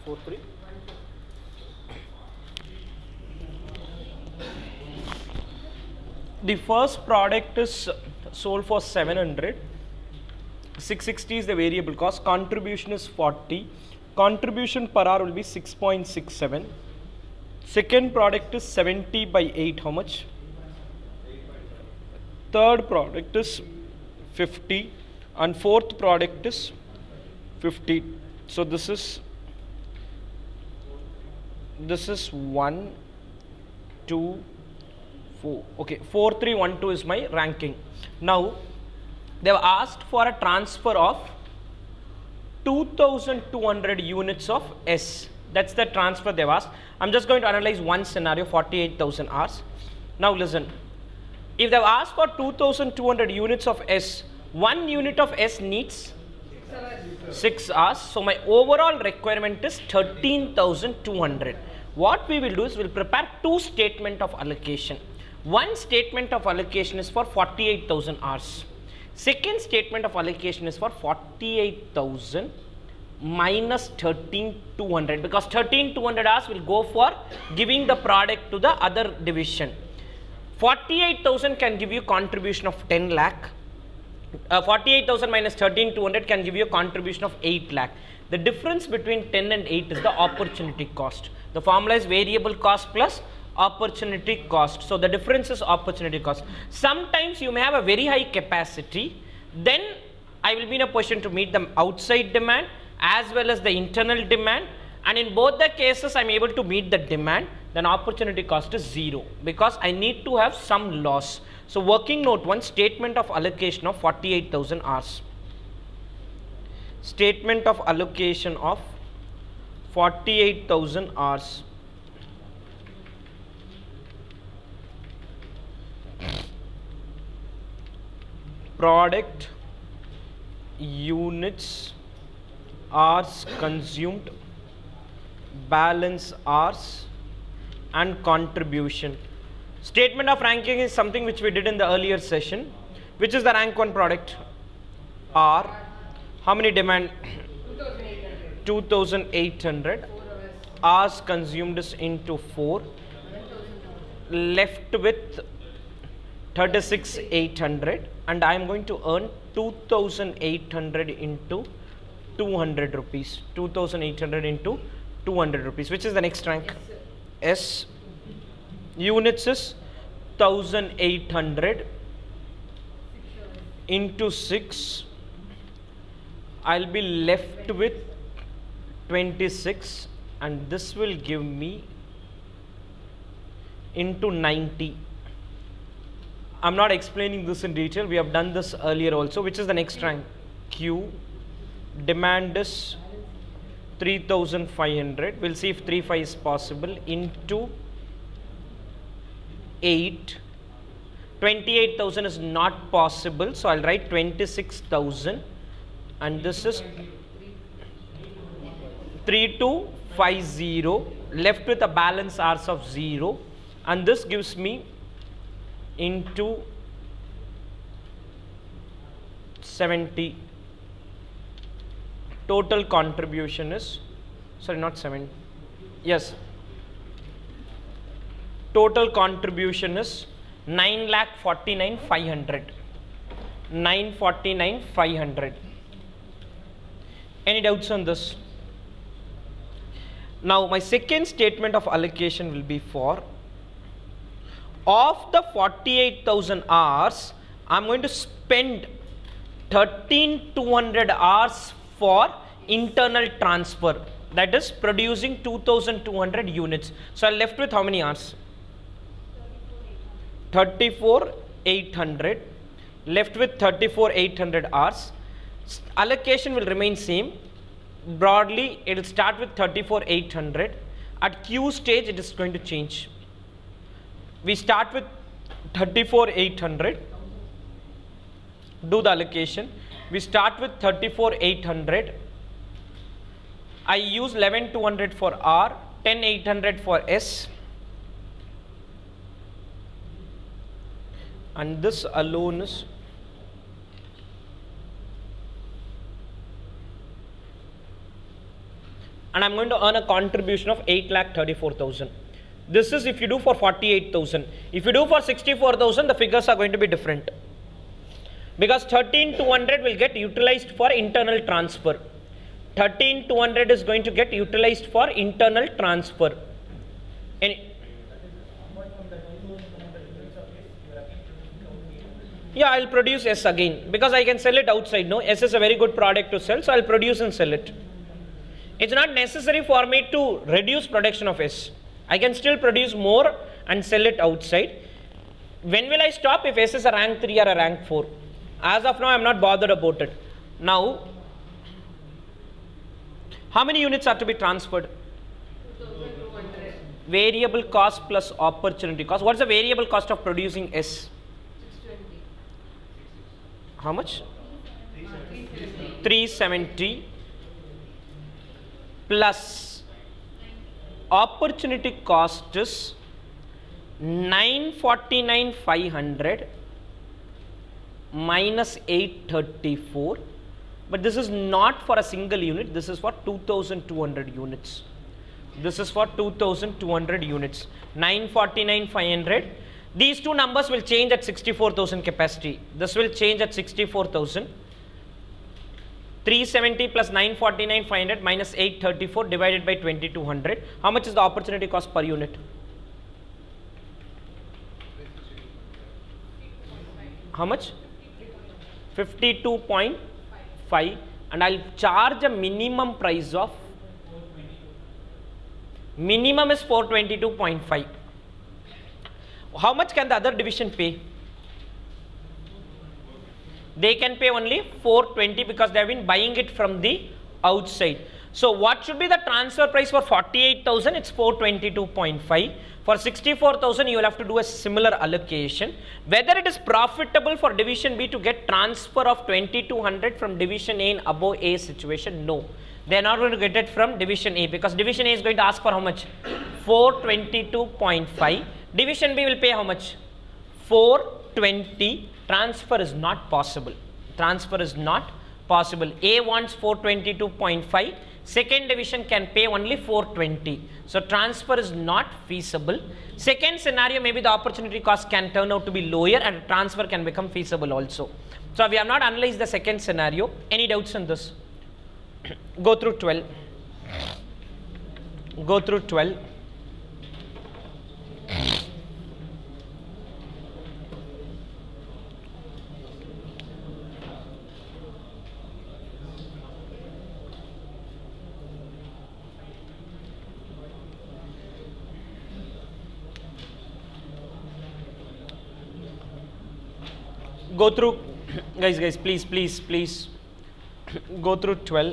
four three. The first product is sold for seven hundred. six sixty is the variable cost. Contribution is forty. Contribution per hour will be six point six seven. Second product is seventy by eight. How much? Third product is fifty. And fourth product is fifty. So this is this is one, two, four. Okay, four three one two is my ranking. Now they have asked for a transfer of two thousand two hundred units of S. That's the transfer they've asked. I'm just going to analyze one scenario, forty-eight thousand hours. Now listen, if they've asked for two thousand two hundred units of S, one unit of S needs six hours. So my overall requirement is thirteen thousand two hundred. What we will do is we'll prepare two statement of allocation. One statement of allocation is for forty-eight thousand hours. Second statement of allocation is for forty-eight thousand minus thirteen thousand two hundred, because thirteen thousand two hundred hours will go for giving the product to the other division. forty-eight thousand can give you contribution of ten lakh. Uh, forty-eight thousand minus thirteen thousand two hundred can give you a contribution of eight lakh. The difference between ten and eight is the opportunity cost. The formula is variable cost plus opportunity cost. So the difference is opportunity cost. Sometimes you may have a very high capacity, then I will be in a position to meet the outside demand as well as the internal demand, and in both the cases I am able to meet the demand, then opportunity cost is zero because I need to have some loss. So working note one, statement of allocation of forty-eight thousand hours. Statement of allocation of forty-eight thousand hours. Product, units, hours consumed, balance hours, and contribution. Statement of ranking is something which we did in the earlier session. Which is the rank one product? R. How many demand? two thousand eight hundred. Hours consumed is into four. Left with thirty-six thousand eight hundred, and I am going to earn two thousand eight hundred into two hundred rupees. two thousand eight hundred into two hundred rupees. Which is the next rank? S. Units is one thousand eight hundred into six. I'll be left with twenty-six, and this will give me into ninety. I'm not explaining this in detail, we have done this earlier also. Which is the next rank? Q. Demand is three thousand five hundred. We'll see if three five is possible. Into eight. twenty-eight thousand is not possible, so I'll write twenty-six thousand, and this is three two five zero, left with a balance hours of zero, and this gives me into seventy. Total contribution is, sorry, not seven, yes, total contribution is nine lakh forty-nine five hundred. nine forty-nine five hundred. Any doubts on this? Now my second statement of allocation will be for, of the forty-eight thousand hours, I am going to spend thirteen thousand two hundred hours for internal transfer, that is producing two thousand two hundred units. So I am left with how many hours? thirty-four thousand eight hundred, left with thirty-four thousand eight hundred hours. Allocation will remain same. Broadly it will start with thirty-four thousand eight hundred. At Q stage it is going to change. We start with thirty-four thousand eight hundred, do the allocation. We start with thirty-four thousand eight hundred. I use eleven thousand two hundred for R, ten thousand eight hundred for S, and this alone is and I'm going to earn a contribution of eight lakh thirty-four thousand. This is if you do for forty-eight thousand. If you do for sixty-four thousand, the figures are going to be different. Because thirteen thousand two hundred will get utilized for internal transfer. thirteen thousand two hundred is going to get utilized for internal transfer. Any Yeah, I'll produce S again because I can sell it outside. No, S is a very good product to sell, so I'll produce and sell it. It's not necessary for me to reduce production of S. I can still produce more and sell it outside. When will I stop? If S is a rank three or a rank four. As of now, I'm not bothered about it. Now, how many units are to be transferred? two thousand two hundred. Variable cost plus opportunity cost. What's the variable cost of producing S? six twenty. How much? three seventy. three seventy plus opportunity cost is nine forty-nine five hundred minus eight thirty-four, but this is not for a single unit, this is for two thousand two hundred units. This is for two thousand two hundred units. nine forty-nine five hundred. These two numbers will change at sixty-four thousand capacity. This will change at sixty-four thousand. three seventy plus nine forty-nine five hundred minus eight thirty-four divided by twenty-two hundred. How much is the opportunity cost per unit? How much? fifty-two point five, and I'll charge a minimum price of, minimum is four twenty-two point five. How much can the other division pay? They can pay only four twenty because they have been buying it from the outside. So what should be the transfer price for forty-eight thousand? It's four twenty-two point five. For sixty-four thousand, you will have to do a similar allocation. Whether it is profitable for division B to get transfer of twenty-two hundred from division A in above A situation? No. They are not going to get it from division A because division A is going to ask for how much? four twenty-two point five. Division B will pay how much? four twenty. Transfer is not possible. Transfer is not possible. A wants four twenty-two point five. Second division can pay only four twenty. So transfer is not feasible. Second scenario, maybe the opportunity cost can turn out to be lower and transfer can become feasible also. So we have not analyzed the second scenario. Any doubts on this? Go through twelve. Go through twelve. Go through, guys, guys, please, please, please, go through twelve.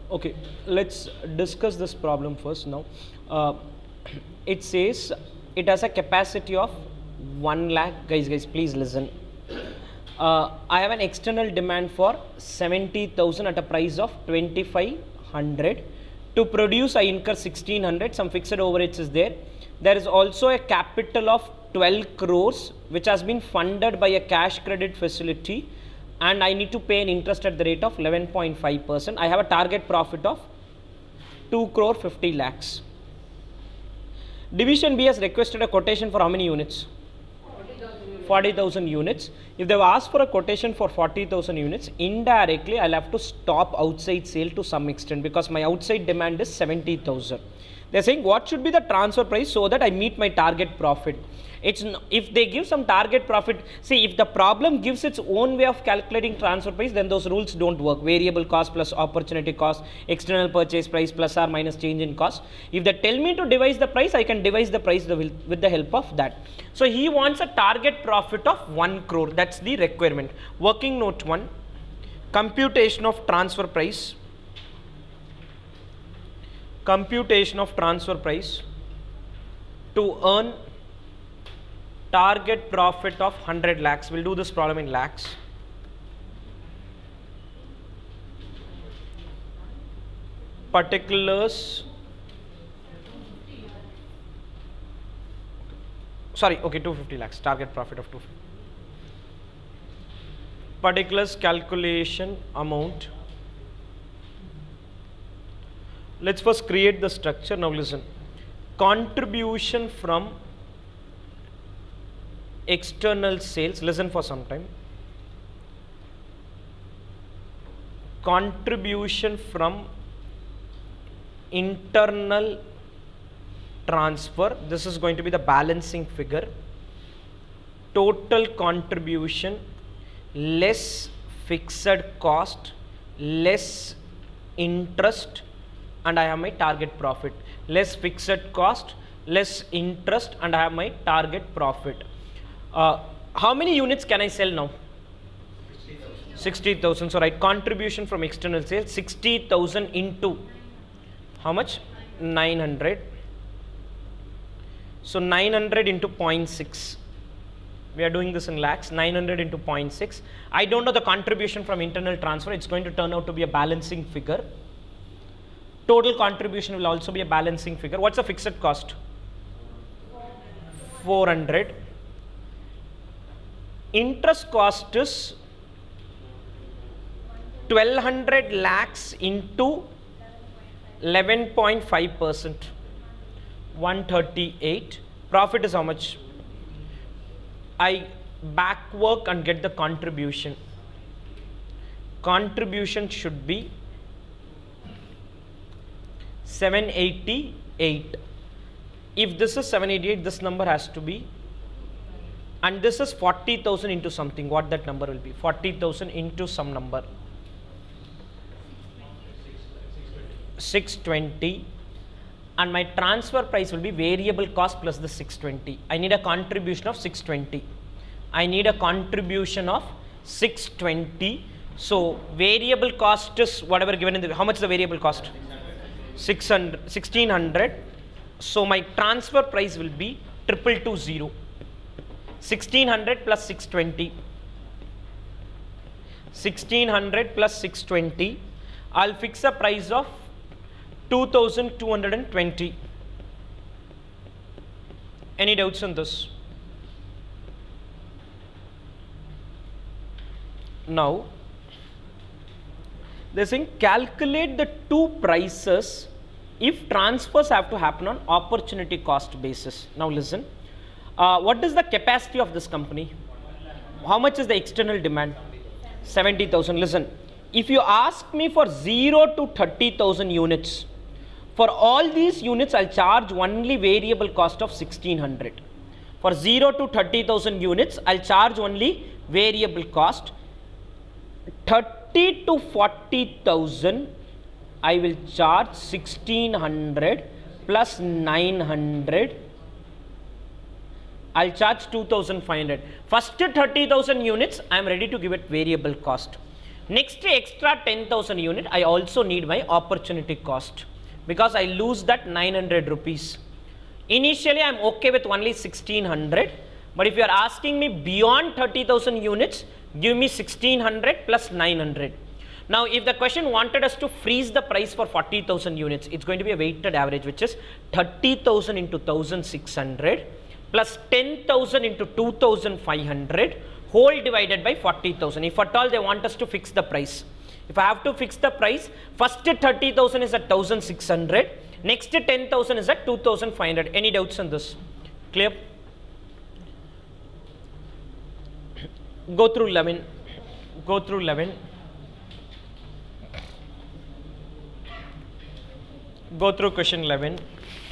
Okay, let's discuss this problem first now. Uh, it says it has a capacity of one lakh. Guys, guys, please listen. Uh, I have an external demand for seventy thousand at a price of twenty-five hundred. To produce, I incur sixteen hundred. Some fixed overheads is there. There is also a capital of twelve crores which has been funded by a cash credit facility, and I need to pay an interest at the rate of eleven point five percent. I have a target profit of two crore fifty lakhs. Division B has requested a quotation for how many units? forty thousand units. If they have asked for a quotation for forty thousand units, indirectly I'll have to stop outside sale to some extent because my outside demand is seventy thousand. They're saying what should be the transfer price so that I meet my target profit. It's if they give some target profit, see if the problem gives its own way of calculating transfer price, then those rules don't work. Variable cost plus opportunity cost, external purchase price plus or minus change in cost. If they tell me to devise the price, I can devise the price with the help of that. So he wants a target profit of one crore. That's the requirement. Working note one, computation of transfer price. Computation of transfer price to earn target profit of one hundred lakhs. We'll do this problem in lakhs. Particulars. Sorry, okay, two hundred fifty lakhs. Target profit of two hundred fifty. Particulars calculation amount. Let's first create the structure. Now listen. Contribution from external sales. Listen for some time. Contribution from internal transfer. This is going to be the balancing figure. Total contribution less fixed cost less interest, and I have my target profit. Less fixed cost, less interest, and I have my target profit. Uh, how many units can I sell now? sixty thousand. So write contribution from external sales, sixty thousand into how much? nine hundred. So nine hundred into zero point six. We are doing this in lakhs. nine hundred into zero point six. I don't know the contribution from internal transfer. It's going to turn out to be a balancing figure. Total contribution will also be a balancing figure. What's the fixed cost? four hundred. Interest cost is twelve hundred lakhs into eleven point five percent. one thirty-eight. Profit is how much? I back work and get the contribution. Contribution should be seven eighty-eight. If this is seven eighty-eight, this number has to be, and this is forty thousand into something. What that number will be? forty thousand into some number. six twenty. And my transfer price will be variable cost plus the six twenty. I need a contribution of six twenty. I need a contribution of six twenty. So variable cost is whatever given in the, how much is the variable cost? six hundred, sixteen hundred. So my transfer price will be triple two zero. sixteen hundred plus six twenty. sixteen hundred plus six twenty. I'll fix a price of two thousand two hundred twenty. Any doubts on this? Now, they're saying calculate the two prices if transfers have to happen on opportunity cost basis. Now listen, uh, what is the capacity of this company? How much is the external demand? seventy thousand. Listen, if you ask me for zero to thirty thousand units, for all these units I'll charge only variable cost of sixteen hundred. For zero to thirty thousand units I'll charge only variable cost. thirty to forty thousand I will charge sixteen hundred plus nine hundred. I'll charge two thousand five hundred. First thirty thousand units I am ready to give it variable cost. Next extra ten thousand unit, I also need my opportunity cost because I lose that nine hundred rupees. Initially, I am okay with only sixteen hundred, but if you are asking me beyond thirty thousand units, give me sixteen hundred plus nine hundred. Now, if the question wanted us to freeze the price for forty thousand units, it's going to be a weighted average, which is thirty thousand into one thousand six hundred plus ten thousand into two thousand five hundred whole divided by forty thousand. If at all they want us to fix the price. If I have to fix the price, first thirty thousand is at one thousand six hundred, next ten thousand is at two thousand five hundred. Any doubts on this? Clear? Go through eleven. Go through eleven. Go through question eleven.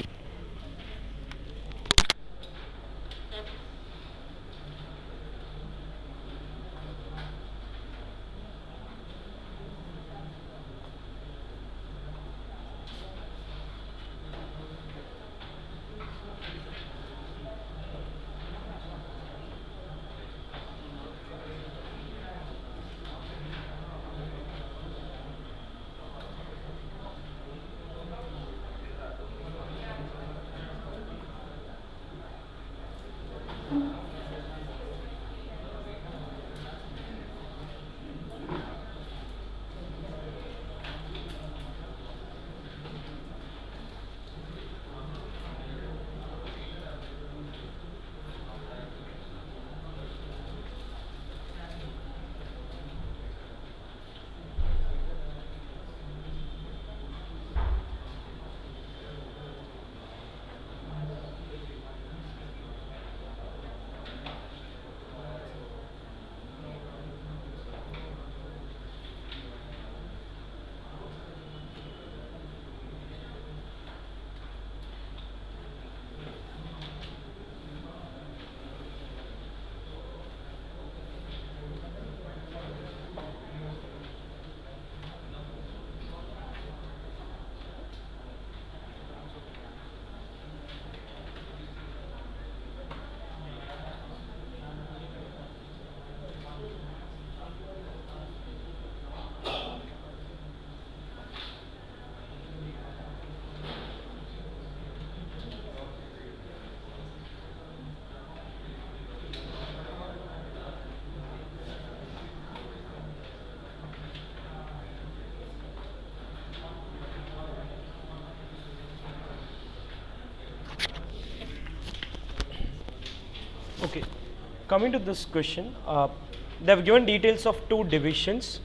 Okay, coming to this question, uh, they have given details of two divisions.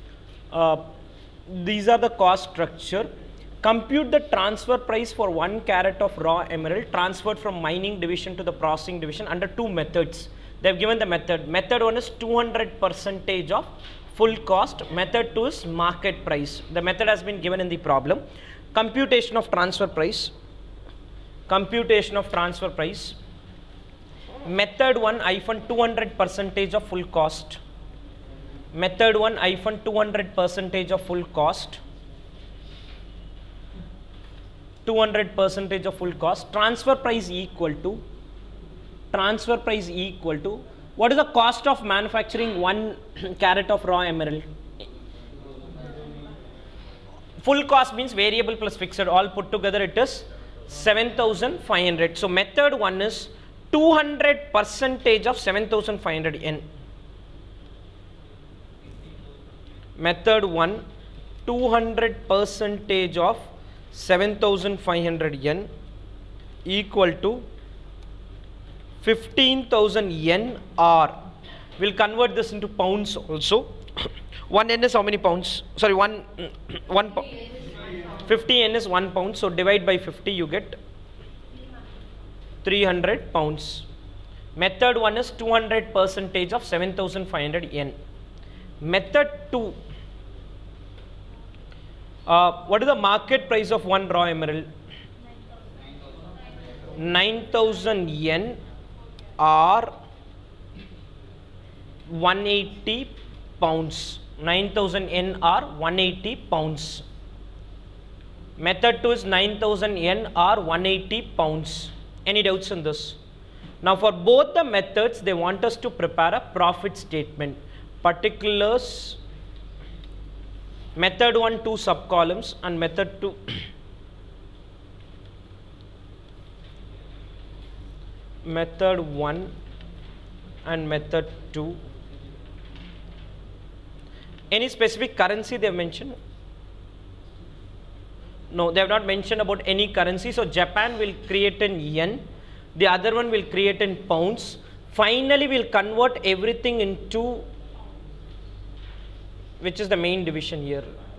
Uh, these are the cost structure. Compute the transfer price for one carat of raw emerald transferred from mining division to the processing division under two methods. They have given the method. Method one is two hundred percentage of full cost. Method two is market price. The method has been given in the problem. Computation of transfer price. Computation of transfer price. Method one hyphen two hundred percentage of full cost. Method one hyphen two hundred percentage of full cost. two hundred percentage of full cost. Transfer price equal to. Transfer price equal to. What is the cost of manufacturing one carat of raw emerald? Full cost means variable plus fixed. All put together it is seven thousand five hundred. So method one is two hundred percentage of seven thousand five hundred yen. Method one, two hundred percentage of seven thousand five hundred yen equal to fifteen thousand yen, or we'll convert this into pounds also. one yen is how many pounds? Sorry, one, one pound. fifty yen is one pound. So divide by fifty, you get three hundred pounds. Method one is two hundred percentage of seven thousand five hundred yen. Method two, uh, what is the market price of one raw emerald? nine thousand yen or one hundred eighty pounds. nine thousand yen or one hundred eighty pounds. Method two is nine thousand yen or one hundred eighty pounds. Any doubts in this? Now for both the methods, they want us to prepare a profit statement. Particulars Method one, two subcolumns, and method two method one and method two. Any specific currency they have mentioned? No, they have not mentioned about any currency. So Japan will create in yen, the other one will create in pounds. Finally, we'll convert everything into, which is the main division here.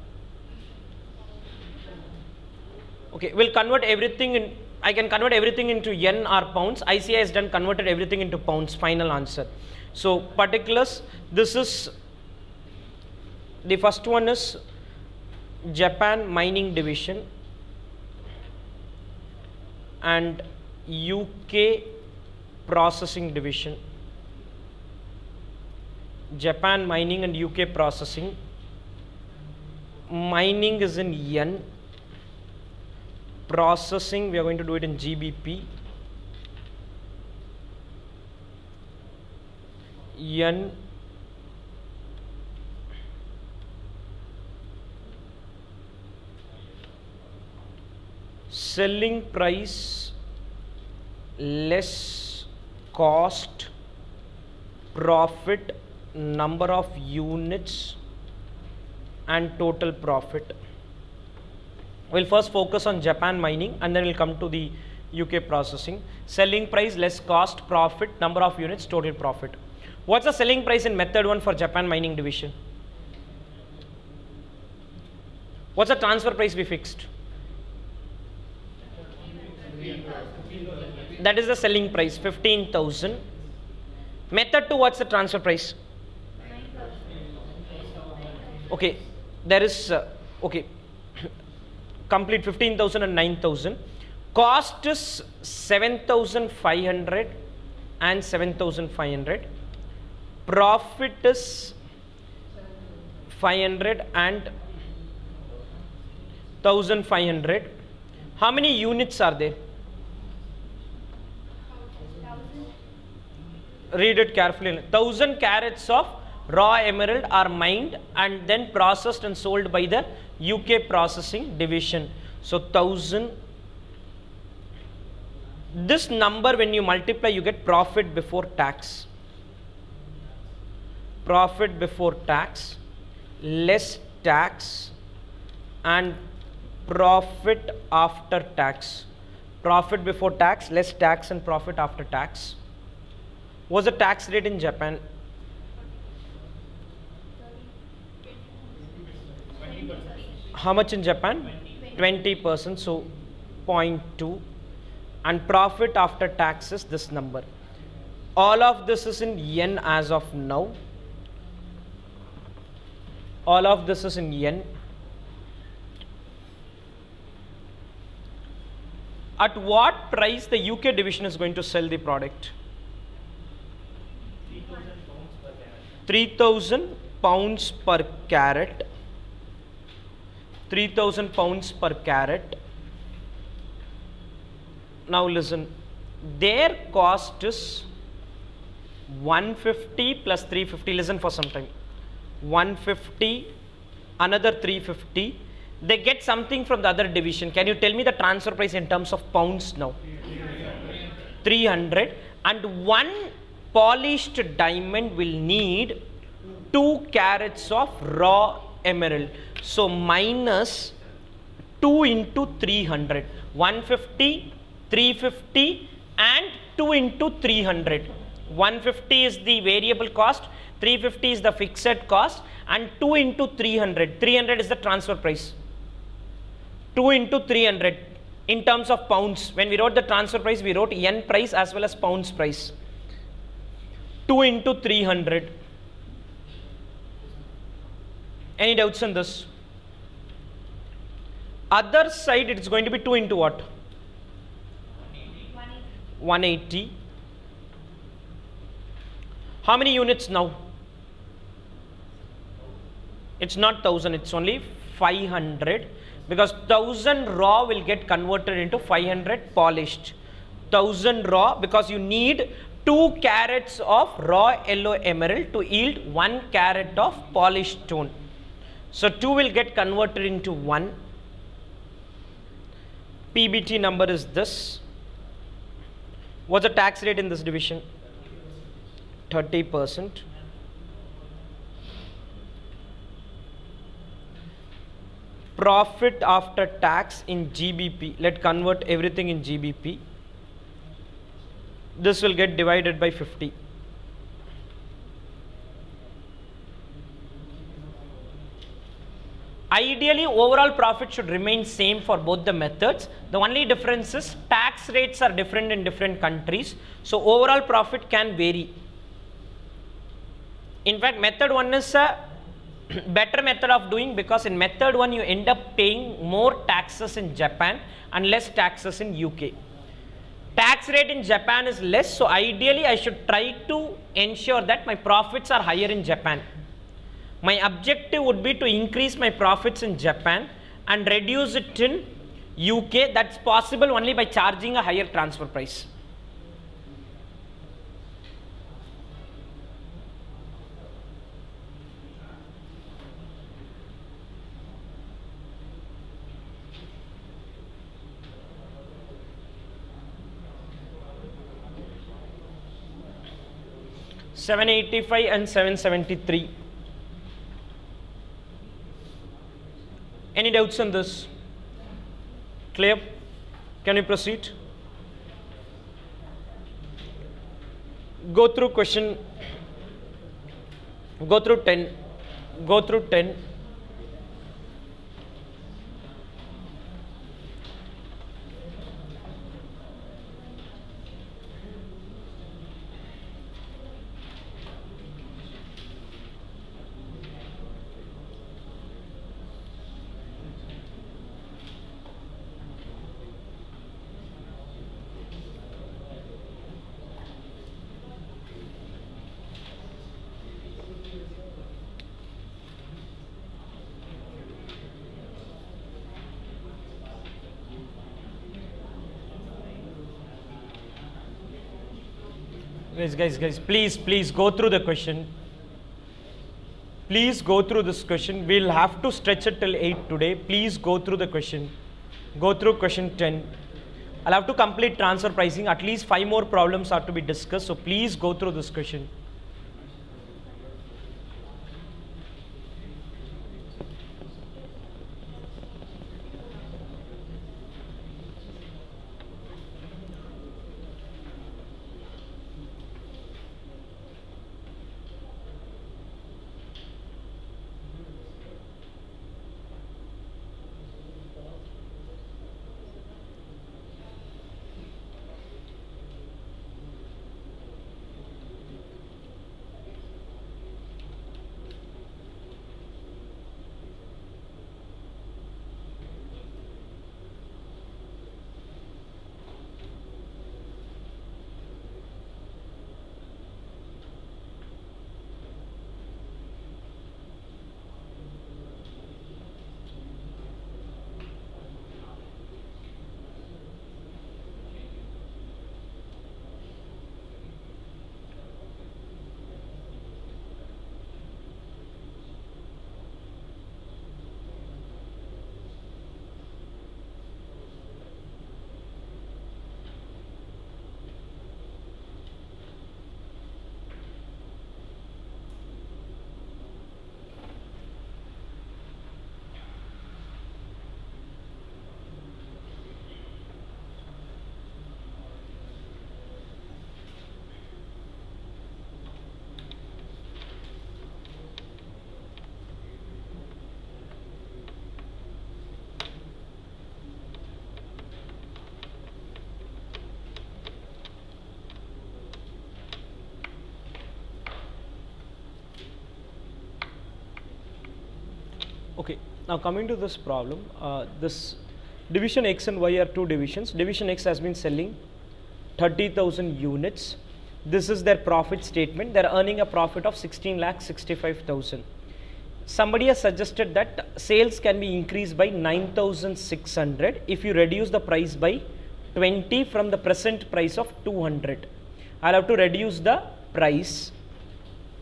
Okay, we'll convert everything in, I can convert everything into yen or pounds. I C A has done converted everything into pounds, final answer. So particulars, this is, the first one is Japan mining division and U K processing division. Japan mining and U K processing. Mining is in yen. Processing, we are going to do it in G B P. Yen. Selling price less cost, profit, number of units and total profit. We'll first focus on Japan mining and then we'll come to the U K processing. Selling price less cost, profit, number of units, total profit. What's the selling price in method one for Japan mining division? What's the transfer price we fixed? That is the selling price, fifteen thousand. Method two, what's the transfer price? Okay, there is, uh, okay, complete fifteen thousand and nine thousand. Cost is seven thousand five hundred and seven thousand five hundred. Profit is five hundred and one thousand five hundred. How many units are there? Read it carefully. one thousand carats of raw emerald are mined and then processed and sold by the U K processing division. So one thousand. This number when you multiply you get profit before tax. Profit before tax, less tax and profit after tax. Profit before tax, less tax and profit after tax. What's the tax rate in Japan? How much in Japan? twenty percent, so zero point two. And profit after tax is this number. All of this is in yen as of now. All of this is in yen. At what price the U K division is going to sell the product? three thousand pounds per carat. three thousand pounds per carat. Now listen, their cost is one fifty plus three fifty. Listen for some time. one fifty, another three fifty. They get something from the other division. Can you tell me the transfer price in terms of pounds now? three hundred. And one polished diamond will need two carats of raw emerald. So minus two into three hundred. one fifty, three fifty and two into three hundred. one fifty is the variable cost, three fifty is the fixed cost and two into three hundred. three hundred is the transfer price. two into three hundred in terms of pounds. When we wrote the transfer price, we wrote yen price as well as pounds price. two into three hundred. Any doubts on this? Other side it's going to be two into what? one eighty. How many units now? It's not one thousand, it's only five hundred. Because one thousand raw will get converted into five hundred polished. one thousand raw, because you need two carats of raw yellow emerald to yield one carat of polished stone. So two will get converted into one. P B T number is this. What's the tax rate in this division? thirty percent. Profit after tax in G B P. Let's convert everything in G B P. This will get divided by fifty. Ideally, overall profit should remain same for both the methods. The only difference is tax rates are different in different countries. So overall profit can vary. In fact, method one is a better method of doing, because in method one you end up paying more taxes in Japan and less taxes in U K. Tax rate in Japan is less, so ideally I should try to ensure that my profits are higher in Japan. My objective would be to increase my profits in Japan and reduce it in U K. That's possible only by charging a higher transfer price. seven eighty-five and seven seventy-three. Any doubts on this? Clear? Can we proceed? Go through question, go through ten, go through ten. Guys, guys, guys, please, please go through the question. Please go through this question. We'll have to stretch it till eight today. Please go through the question. Go through question ten. I'll have to complete transfer pricing. At least five more problems are to be discussed. So please go through this question. Okay, now coming to this problem, uh, this division X and Y are two divisions. Division X has been selling thirty thousand units. This is their profit statement. They are earning a profit of sixteen lakh sixty-five thousand. Somebody has suggested that sales can be increased by nine thousand six hundred if you reduce the price by twenty from the present price of two hundred. I'll have to reduce the price.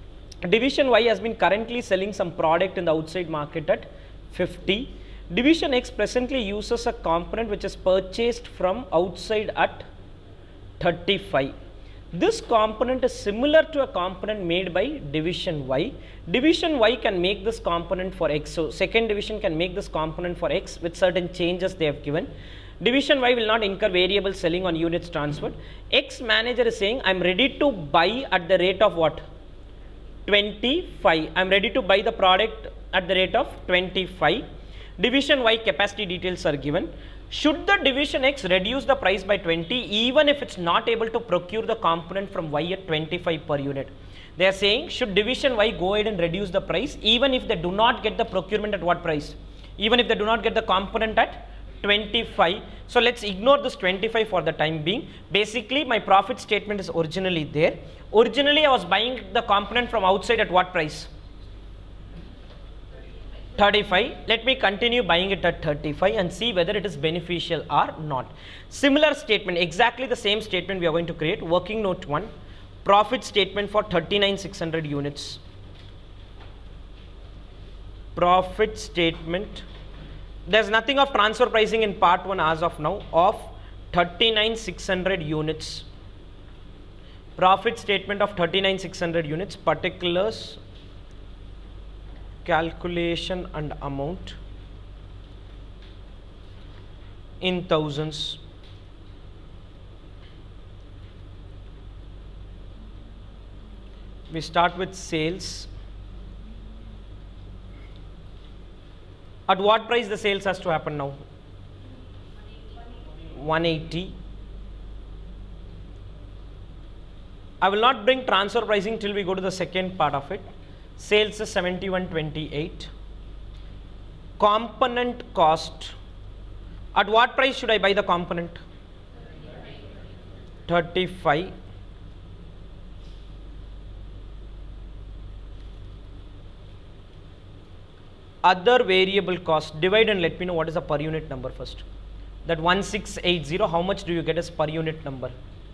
Division Y has been currently selling some product in the outside market at fifty. Division X presently uses a component which is purchased from outside at thirty-five. This component is similar to a component made by division Y. Division Y can make this component for X. So second division can make this component for X with certain changes they have given. Division Y will not incur variable selling on units transferred. X manager is saying, I am ready to buy at the rate of what? twenty-five. I am ready to buy the product at the rate of twenty-five. Division Y capacity details are given. Should the division X reduce the price by twenty even if it's not able to procure the component from Y at twenty-five per unit? They are saying, should division Y go ahead and reduce the price even if they do not get the procurement at what price? Even if they do not get the component at twenty-five. So let's ignore this twenty-five for the time being. Basically my profit statement is originally there. Originally I was buying the component from outside at what price? thirty-five. Let me continue buying it at thirty-five and see whether it is beneficial or not. Similar statement, exactly the same statement we are going to create. Working note one, profit statement for thirty-nine six hundred units. Profit statement. There's nothing of transfer pricing in part one as of now of thirty-nine six hundred units. Profit statement of thirty-nine six hundred units, particulars, calculation and amount in thousands. We start with sales. At what price the sales has to happen now? one eighty. I will not bring transfer pricing till we go to the second part of it. Sales is seventy-one twenty-eight. Component cost. At what price should I buy the component? thirty-five. Other variable cost. Divide and let me know what is the per unit number first. That one six eight zero, how much do you get as per unit number?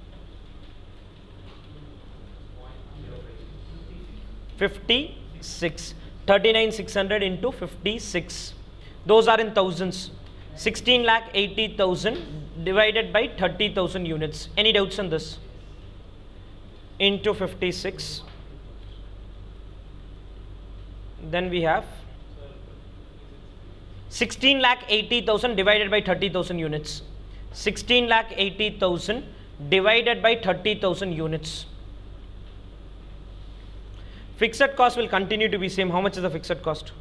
fifty-six. thirty-nine six hundred into fifty-six. Those are in thousands. sixteen lakh eighty thousand divided by thirty thousand units. Any doubts on this? Into fifty-six. Then we have sixteen lakh eighty thousand divided by thirty thousand units. sixteen lakh eighty thousand divided by thirty thousand units. Fixed cost will continue to be same. How much is the fixed cost?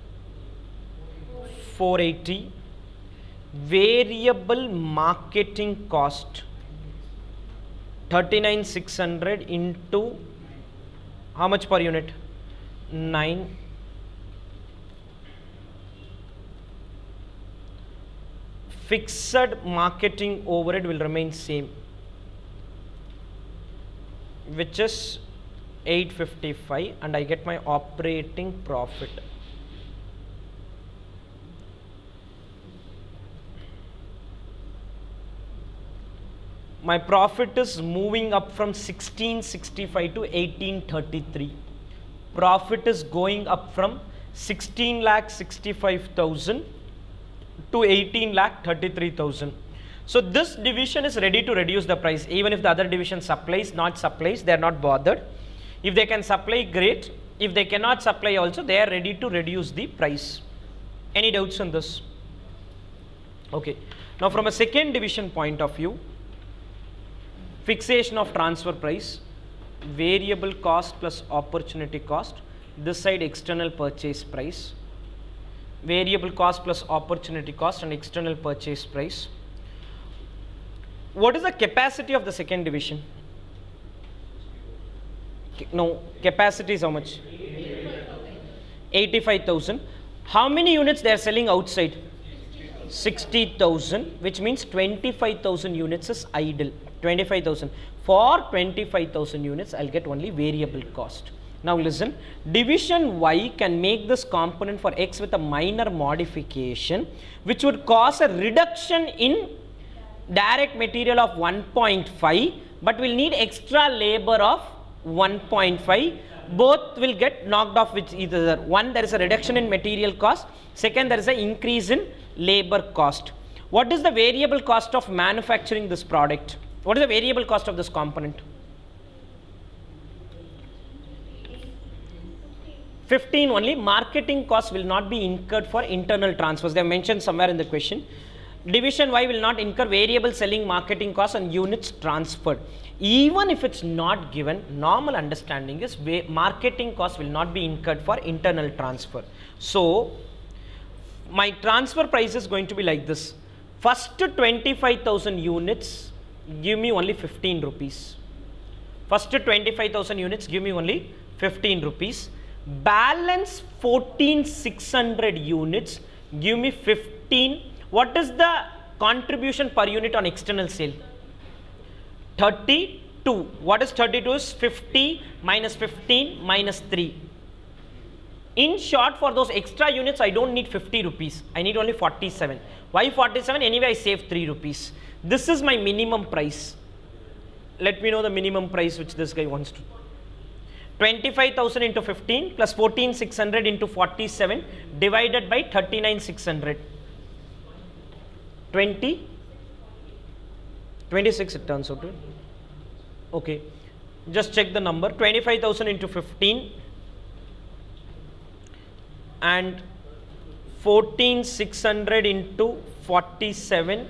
four eighty. Variable marketing cost thirty-nine six hundred into how much per unit? nine. Fixed marketing overhead will remain same, which is eight fifty-five, and I get my operating profit. My profit is moving up from sixteen sixty-five to eighteen thirty-three. Profit is going up from sixteen lakh sixty-five thousand to eighteen lakh thirty-three thousand. So this division is ready to reduce the price. Even if the other division supplies, not supplies, they are not bothered. If they can supply, great. If they cannot supply also, they are ready to reduce the price. Any doubts on this? Okay. Now from a second division point of view, fixation of transfer price, variable cost plus opportunity cost, this side external purchase price, variable cost plus opportunity cost and external purchase price. What is the capacity of the second division? No, capacity is how much? eighty-five thousand. How many units they are selling outside? sixty thousand, which means twenty-five thousand units is idle. twenty-five thousand. For twenty-five thousand units, I'll get only variable cost. Now listen, division Y can make this component for X with a minor modification, which would cause a reduction in direct material of one point five, but will need extra labor of one point five. both will get knocked off with each other. One, there is a reduction in material cost. Second, there is an increase in labor cost. What is the variable cost of manufacturing this product? What is the variable cost of this component? fifteen only. Marketing costs will not be incurred for internal transfers. They have mentioned somewhere in the question. Division Y will not incur variable selling marketing costs and units transferred. Even if it's not given, normal understanding is marketing costs will not be incurred for internal transfer. So, my transfer price is going to be like this. First twenty-five thousand units, give me only fifteen rupees. First twenty-five thousand units, give me only fifteen rupees. Balance fourteen thousand six hundred units, give me fifteen. What is the contribution per unit on external sale? thirty-two. What is thirty-two? Is fifty minus fifteen minus three. In short, for those extra units, I don't need fifty rupees. I need only forty-seven. Why forty-seven? Anyway, I save three rupees. This is my minimum price. Let me know the minimum price which this guy wants to. twenty-five thousand into fifteen plus fourteen thousand six hundred into forty-seven divided by thirty-nine thousand six hundred. twenty, twenty-six it turns out to. Okay, just check the number. twenty-five thousand into fifteen and fourteen thousand six hundred into forty-seven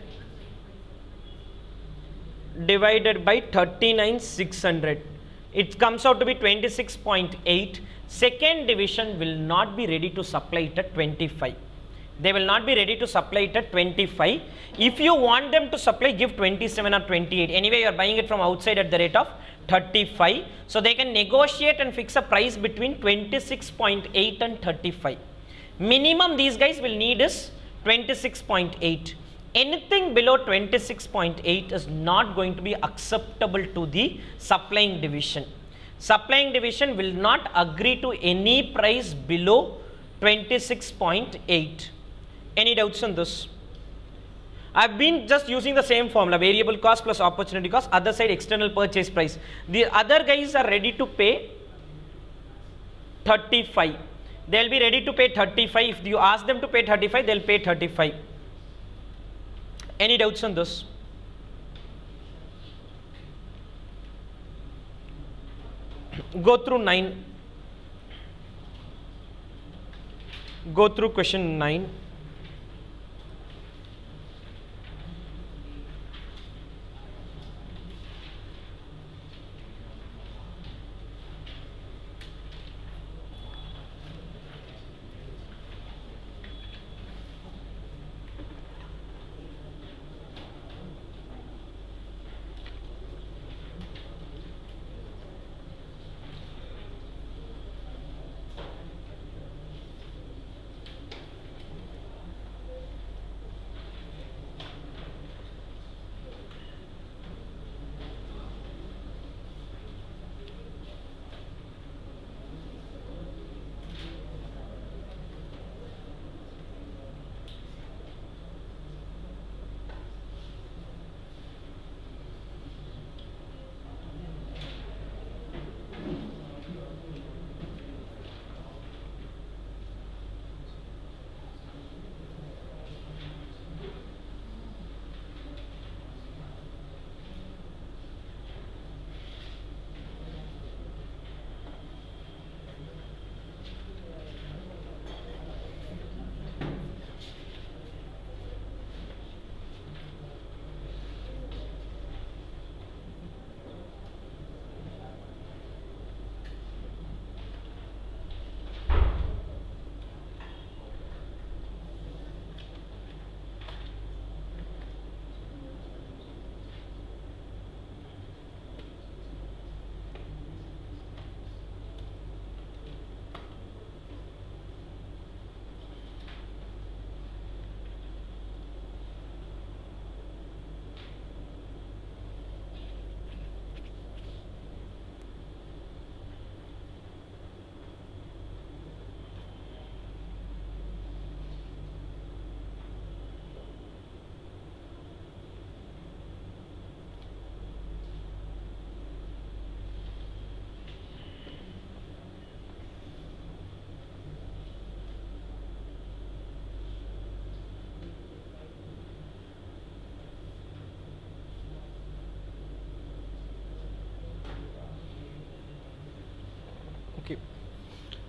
divided by thirty-nine thousand six hundred. It comes out to be twenty-six point eight. Second division will not be ready to supply it at twenty-five. They will not be ready to supply it at twenty-five. If you want them to supply, give twenty-seven or twenty-eight. Anyway, you are buying it from outside at the rate of thirty-five. So they can negotiate and fix a price between twenty-six point eight and thirty-five. Minimum these guys will need is twenty-six point eight. Anything below twenty-six point eight is not going to be acceptable to the supplying division. Supplying division will not agree to any price below twenty-six point eight. Any doubts on this? I have been just using the same formula, variable cost plus opportunity cost, other side external purchase price. The other guys are ready to pay thirty-five. They will be ready to pay thirty-five. If you ask them to pay thirty-five, they will pay thirty-five. Any doubts on this? Go through nine. Go through question nine.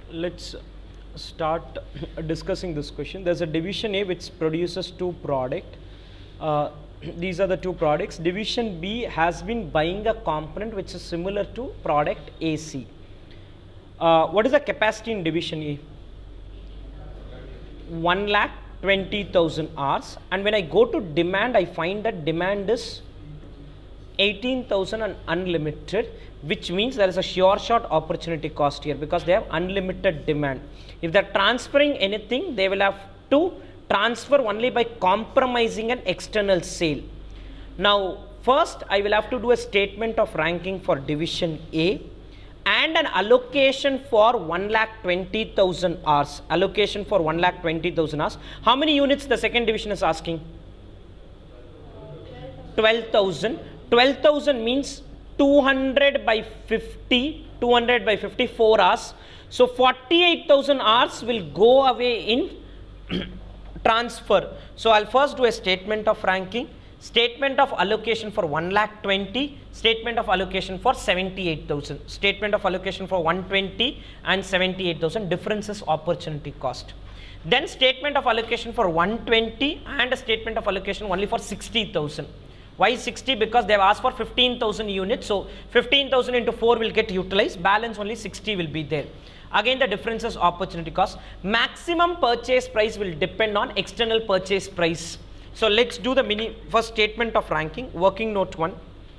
let's start discussing this question. There's a division A which produces two product. Uh, these are the two products. Division B has been buying a component which is similar to product A C. Uh, what is the capacity in division A? one lakh twenty thousand hours, and when I go to demand, I find that demand is eighteen thousand and unlimited, which means there is a sure shot opportunity cost here because they have unlimited demand. If they're transferring anything, they will have to transfer only by compromising an external sale. Now, first I will have to do a statement of ranking for division A and an allocation for one lakh twenty thousand hours. Allocation for one lakh twenty thousand hours. How many units the second division is asking? twelve thousand. twelve thousand means two hundred by fifty, two hundred by fifty, four hours. So forty-eight thousand hours will go away in transfer. So I'll first do a statement of ranking, statement of allocation for one lakh twenty, statement of allocation for seventy-eight thousand, statement of allocation for one twenty and seventy-eight thousand, difference is opportunity cost. Then statement of allocation for one twenty and a statement of allocation only for sixty thousand. Why sixty? Because they have asked for fifteen thousand units. So fifteen thousand into four will get utilized, balance only sixty will be there. Again, the difference is opportunity cost. Maximum purchase price will depend on external purchase price. So let's do the mini first statement of ranking. Working note one.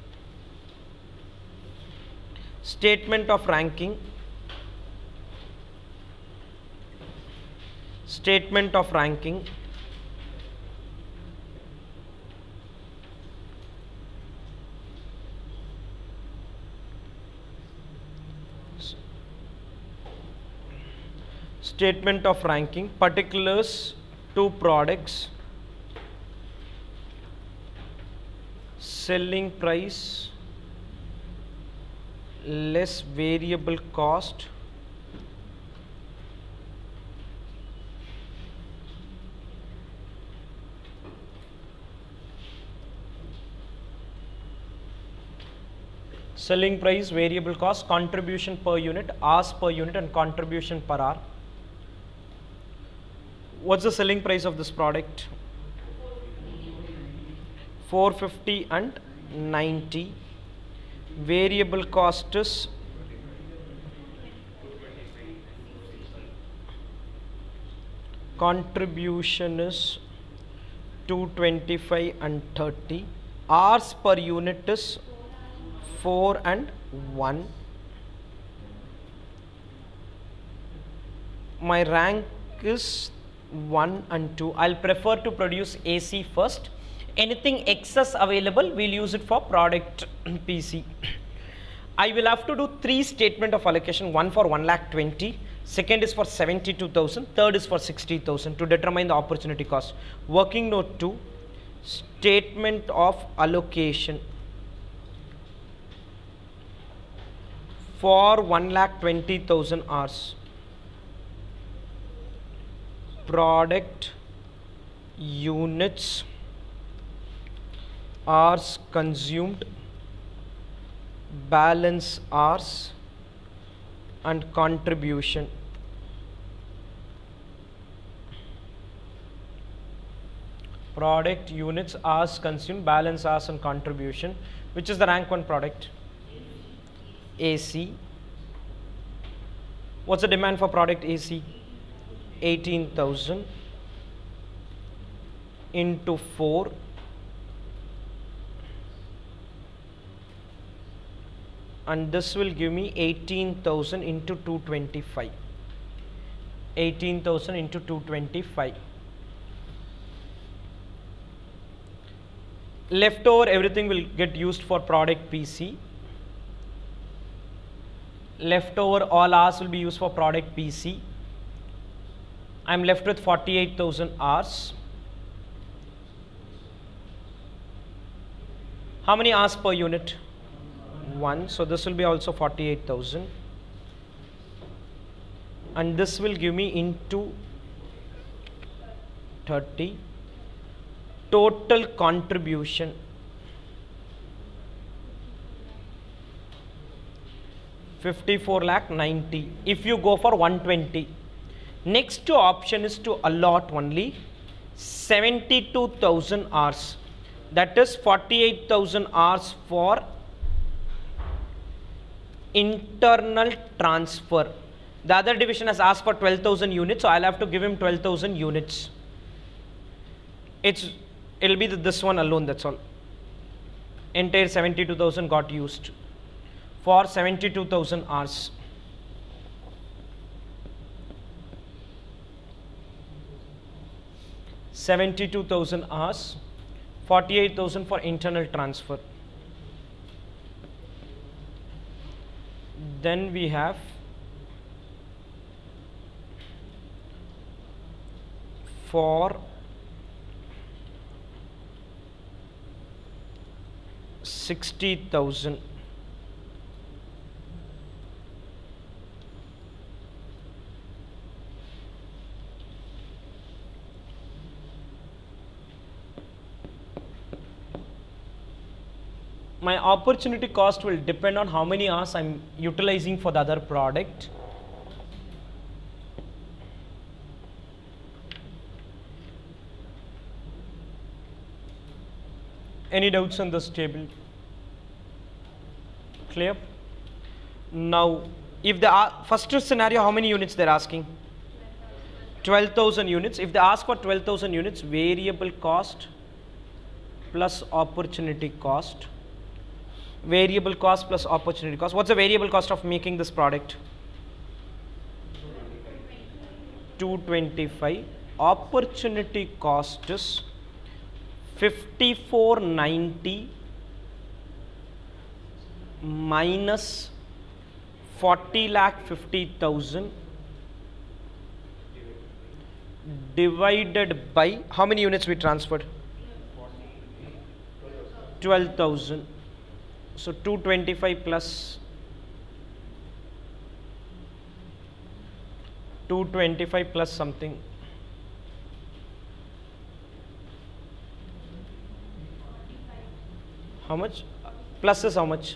Statement of ranking. Statement of ranking. Statement of ranking. Particulars, two products. Selling price less variable cost selling price, variable cost, contribution per unit, hours per unit and contribution per hour. What's the selling price of this product? four fifty and ninety. Variable cost is contribution is two twenty-five and thirty. Hours per unit is four and one. My rank is one and two. I'll prefer to produce A C first. Anything excess available, we'll use it for product P C. I will have to do three statement of allocation, one for one lakh twenty, second is for seventy-two thousand, third is for sixty thousand to determine the opportunity cost. Working note two, statement of allocation for one lakh twenty thousand hours. Product units, hours consumed, balance hours and contribution. Product units, hours consumed, balance hours and contribution. Which is the rank one product? A C. What's the demand for product A C? eighteen thousand into four. And this will give me eighteen thousand into two twenty-five. eighteen thousand into two twenty-five. Leftover everything will get used for product P C. Leftover all hours will be used for product P C. I am left with forty-eight thousand hours. How many hours per unit? One. So this will be also forty-eight thousand. And this will give me into thirty. Total contribution fifty-four lakh ninety if you go for one twenty. Next option is to allot only seventy-two thousand hours, that is forty-eight thousand hours for internal transfer. The other division has asked for twelve thousand units, so I'll have to give him twelve thousand units. It's it'll be the, this one alone, that's all. Entire seventy-two thousand got used for seventy-two thousand hours. seventy-two thousand hours, forty-eight thousand for internal transfer. Then we have for sixty thousand. My opportunity cost will depend on how many hours I'm utilizing for the other product. Any doubts on this table? Clear? Now, if the uh, first scenario, how many units they're asking? twelve thousand units. If they ask for twelve thousand units, variable cost plus opportunity cost. Variable cost plus opportunity cost. What's the variable cost of making this product? two twenty-five. Opportunity cost is fifty-four ninety minus forty lakh fifty thousand divided by how many units we transferred? twelve thousand. So two twenty-five plus two twenty-five plus something. How much? Plus is how much?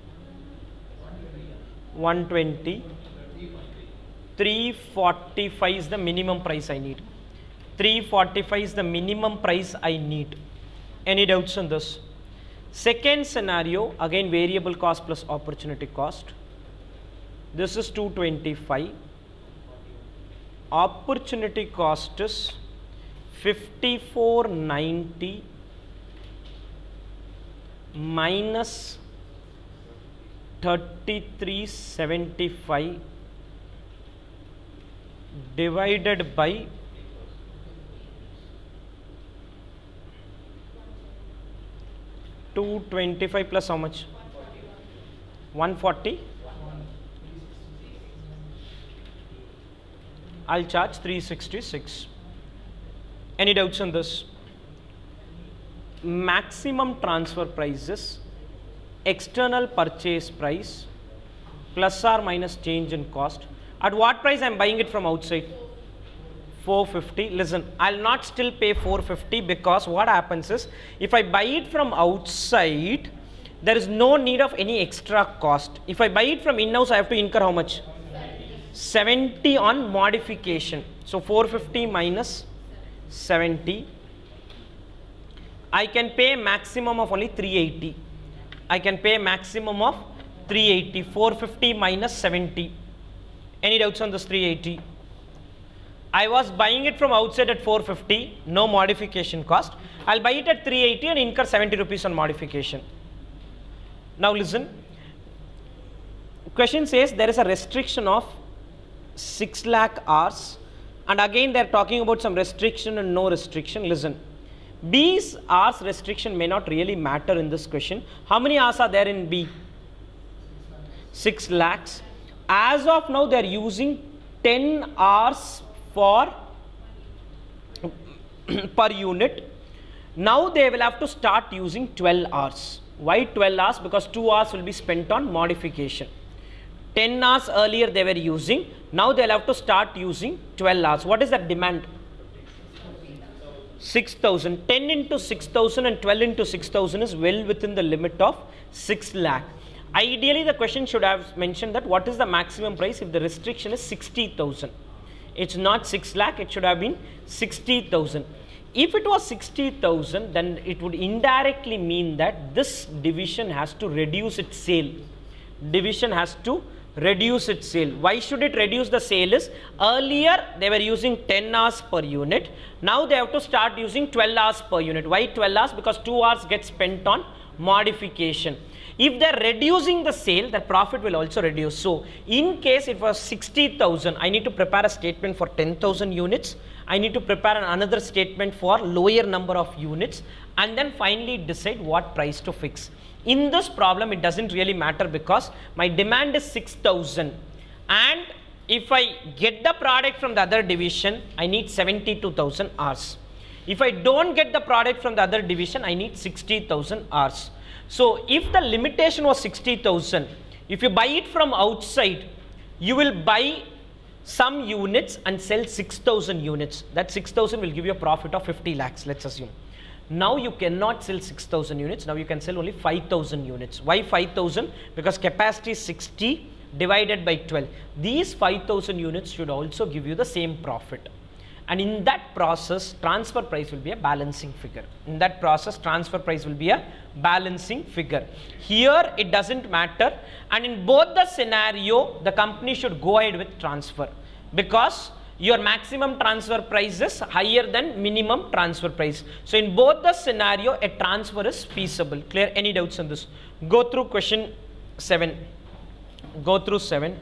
one twenty. three forty-five is the minimum price I need. three forty-five is the minimum price I need. Any doubts on this? Second scenario, again variable cost plus opportunity cost. This is two twenty-five. Opportunity cost is fifty-four ninety minus thirty-three seventy-five divided by two twenty-five plus how much? one forty. I'll charge three sixty-six. Any doubts on this? Maximum transfer price is external purchase price plus or minus change in cost. At what price I am buying it from outside? four fifty. Listen, I'll not still pay four fifty because what happens is if I buy it from outside, there is no need of any extra cost. If I buy it from in-house, I have to incur how much? seventy on modification. So four fifty minus seventy. I can pay maximum of only three eighty. I can pay maximum of three eighty. four fifty minus seventy. Any doubts on this three eighty? I was buying it from outside at four fifty, no modification cost. I'll buy it at three eighty and incur seventy rupees on modification. Now listen, question says there is a restriction of six lakh hours, and again they are talking about some restriction and no restriction. Listen, B's hours restriction may not really matter in this question. How many hours are there in B? six lakhs. As of now they are using ten hours for per unit. Now they will have to start using twelve hours. Why twelve hours? Because two hours will be spent on modification. ten hours earlier they were using, now they will have to start using twelve hours. What is that demand? six thousand. ten into six thousand and twelve into six thousand is well within the limit of six lakh. Ideally, the question should have mentioned that what is the maximum price if the restriction is sixty thousand. It's not six lakh, it should have been sixty thousand. If it was sixty thousand, then it would indirectly mean that this division has to reduce its sale. Division has to reduce its sale. Why should it reduce the sale is, earlier they were using ten hours per unit. Now they have to start using twelve hours per unit. Why twelve hours? Because two hours get spent on modification. If they are reducing the sale, the profit will also reduce. So, in case it was sixty thousand, I need to prepare a statement for ten thousand units. I need to prepare another statement for lower number of units, and then finally decide what price to fix. In this problem, it doesn't really matter because my demand is six thousand, and if I get the product from the other division, I need seventy-two thousand hours. If I don't get the product from the other division, I need sixty thousand hours. So, if the limitation was sixty thousand, if you buy it from outside, you will buy some units and sell six thousand units. That six thousand will give you a profit of fifty lakhs, let's assume. Now you cannot sell six thousand units, now you can sell only five thousand units. Why five thousand? Because capacity is sixty divided by twelve. These five thousand units should also give you the same profit. And in that process, transfer price will be a balancing figure. In that process, transfer price will be a balancing figure. Here, it doesn't matter. And in both the scenario, the company should go ahead with transfer, because your maximum transfer price is higher than minimum transfer price. So, in both the scenario, a transfer is feasible. Clear? Any doubts on this? Go through question seven. Go through seven.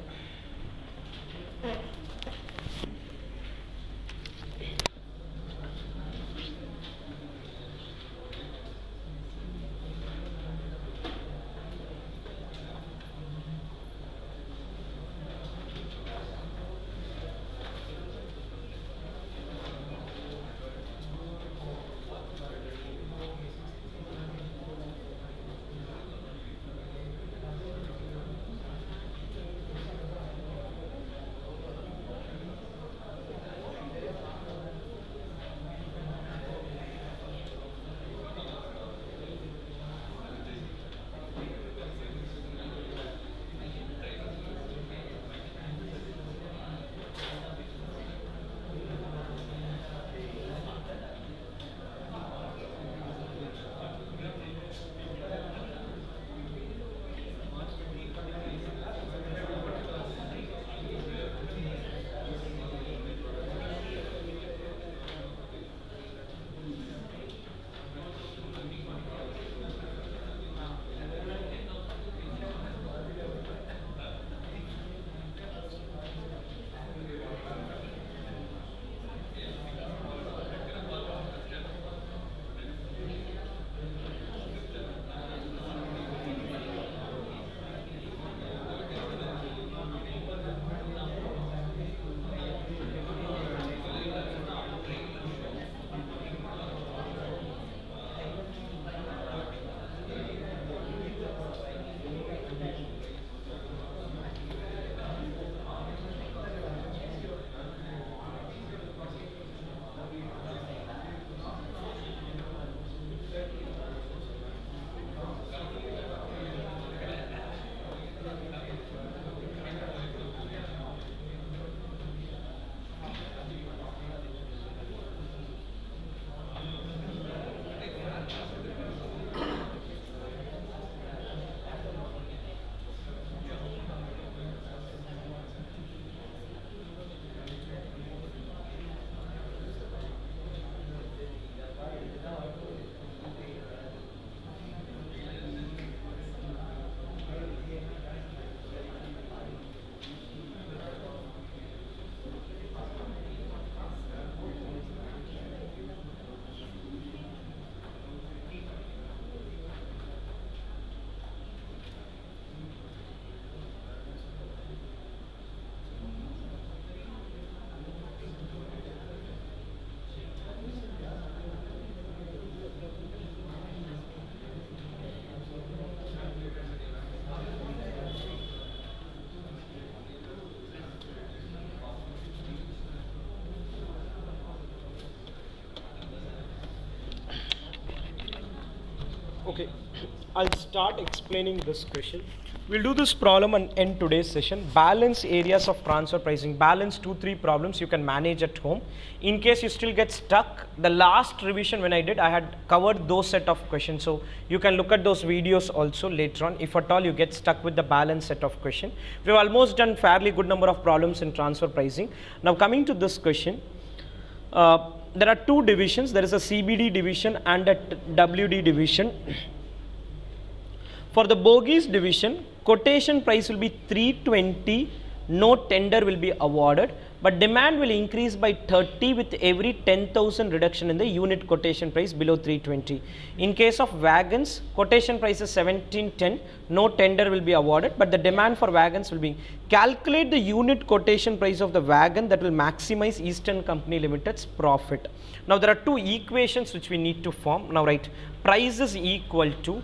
Okay, I'll start explaining this question. We'll do this problem and end today's session. Balance areas of transfer pricing. Balance two, three problems you can manage at home. In case you still get stuck, the last revision when I did, I had covered those set of questions. So you can look at those videos also later on. If at all you get stuck with the balance set of question. We've almost done fairly good number of problems in transfer pricing. Now coming to this question. Uh, there are two divisions. There is a C B D division and a W D division. For the bogies division, quotation price will be three twenty, no tender will be awarded, but demand will increase by thirty with every ten thousand reduction in the unit quotation price below three twenty. In case of wagons, quotation price is seventeen ten, no tender will be awarded, but the demand for wagons will be. Calculate the unit quotation price of the wagon that will maximize Eastern Company Limited's profit. Now there are two equations which we need to form. Now write, price is equal to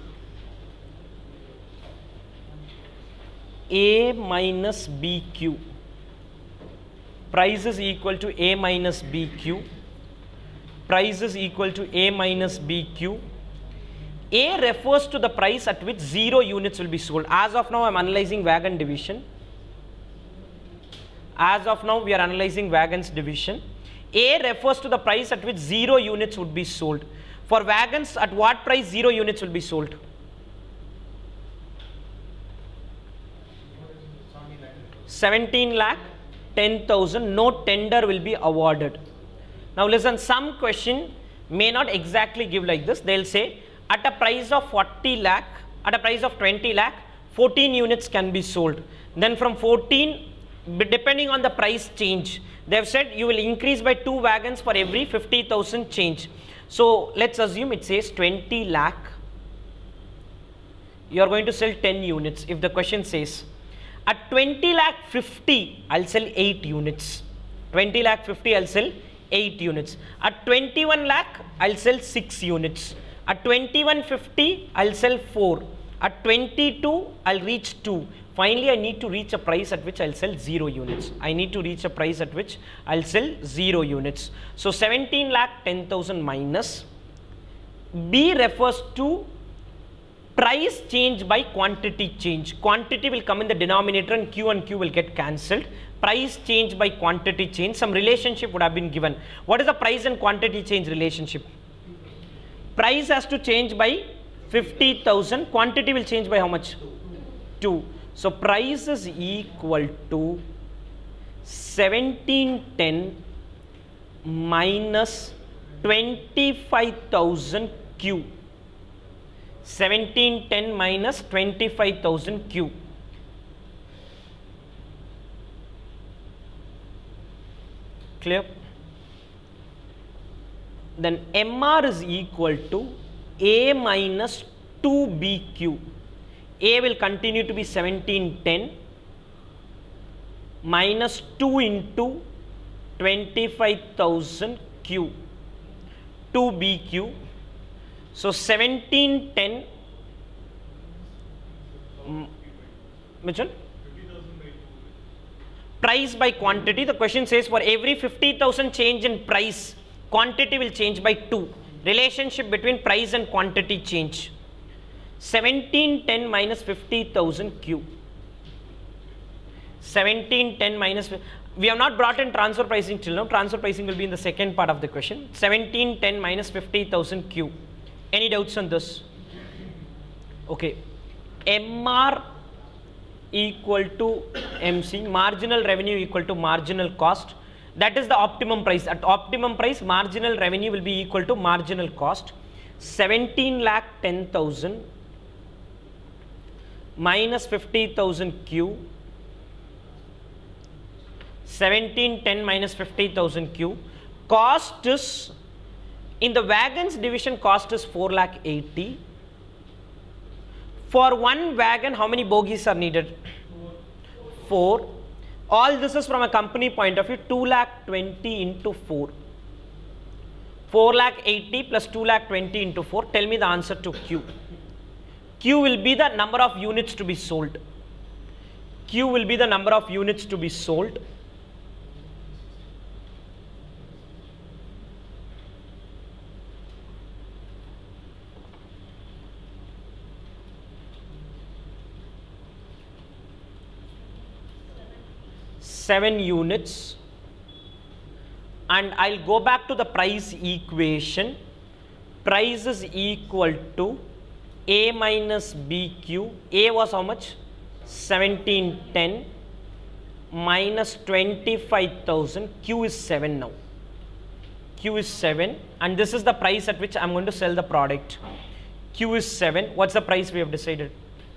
A minus B Q. Price is equal to A minus B Q. Price is equal to A minus B Q. A refers to the price at which zero units will be sold. As of now, I am analyzing wagon division. As of now, we are analyzing wagons division. A refers to the price at which zero units would be sold. For wagons, at what price zero units will be sold? seventeen lakh ten thousand, no tender will be awarded. Now listen, some question may not exactly give like this. They'll say at a price of forty lakh, at a price of twenty lakh, fourteen units can be sold. Then from fourteen, depending on the price change, they've said you will increase by two wagons for every fifty thousand change. So let's assume it says twenty lakh, you are going to sell ten units. If the question says at twenty lakh fifty, I'll sell eight units. twenty lakh fifty, I'll sell eight units. At twenty-one lakh, I'll sell six units. At twenty-one fifty, I'll sell four. At twenty-two, I'll reach two. Finally, I need to reach a price at which I'll sell zero units. I need to reach a price at which I'll sell zero units. So seventeen lakh ten thousand minus B refers to price change by quantity change. Quantity will come in the denominator and Q and Q will get cancelled. Price change by quantity change. Some relationship would have been given. What is the price and quantity change relationship? Price has to change by fifty thousand. Quantity will change by how much? two. So price is equal to seventeen ten minus twenty-five thousand Q. seventeen ten minus twenty-five thousand Q. Clear? Then M R is equal to A minus two B Q. A will continue to be seventeen ten minus two into twenty-five thousand Q. two B Q. So seventeen ten, which one? Price by quantity. The question says for every fifty thousand change in price, quantity will change by two. Relationship between price and quantity change. seventeen ten minus fifty thousand Q. seventeen ten minus, we have not brought in transfer pricing till now. Transfer pricing will be in the second part of the question. seventeen ten minus fifty thousand Q. Any doubts on this? Okay. M R equal to M C, marginal revenue equal to marginal cost. That is the optimum price. At optimum price, marginal revenue will be equal to marginal cost. seventeen lakh ten thousand minus fifty thousand Q. seventeen ten minus fifty thousand Q. Cost is, in the wagons division, cost is four lakh eighty. For one wagon, how many bogies are needed? four. All this is from a company point of view, two lakh twenty into four. four lakh eighty plus two lakh twenty into four. Tell me the answer to Q. Q will be the number of units to be sold. Q will be the number of units to be sold. seven units, and I'll go back to the price equation. Price is equal to A minus B Q. A was how much? seventeen ten minus twenty-five thousand. Q is seven now. Q is seven, and this is the price at which I'm going to sell the product. Q is seven. What's the price we have decided?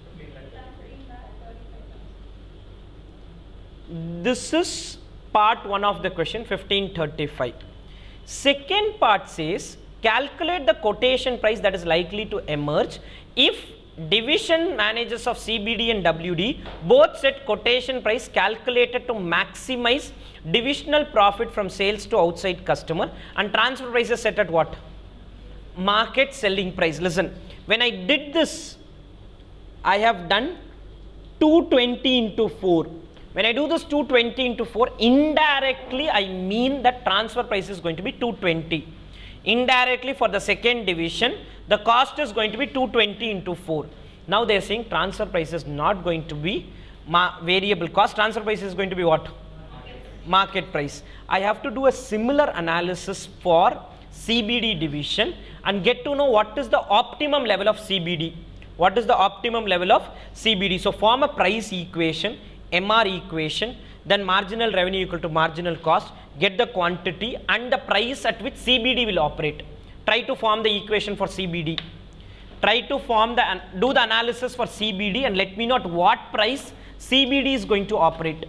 This is part one of the question, fifteen thirty-five. Second part says, calculate the quotation price that is likely to emerge if division managers of C B D and W D both set quotation price calculated to maximize divisional profit from sales to outside customer, and transfer price is set at what? Market selling price. Listen, when I did this, I have done two twenty into four. When I do this two twenty into four, indirectly I mean that transfer price is going to be two twenty. Indirectly, for the second division, the cost is going to be two twenty into four. Now they are saying transfer price is not going to be variable cost. Transfer price is going to be what? Market price. I have to do a similar analysis for C B D division and get to know what is the optimum level of C B D. What is the optimum level of C B D? So form a price equation, M R equation, then marginal revenue equal to marginal cost, get the quantity and the price at which C B D will operate. Try to form the equation for C B D. Try to form the, do the analysis for C B D and let me know at what price C B D is going to operate.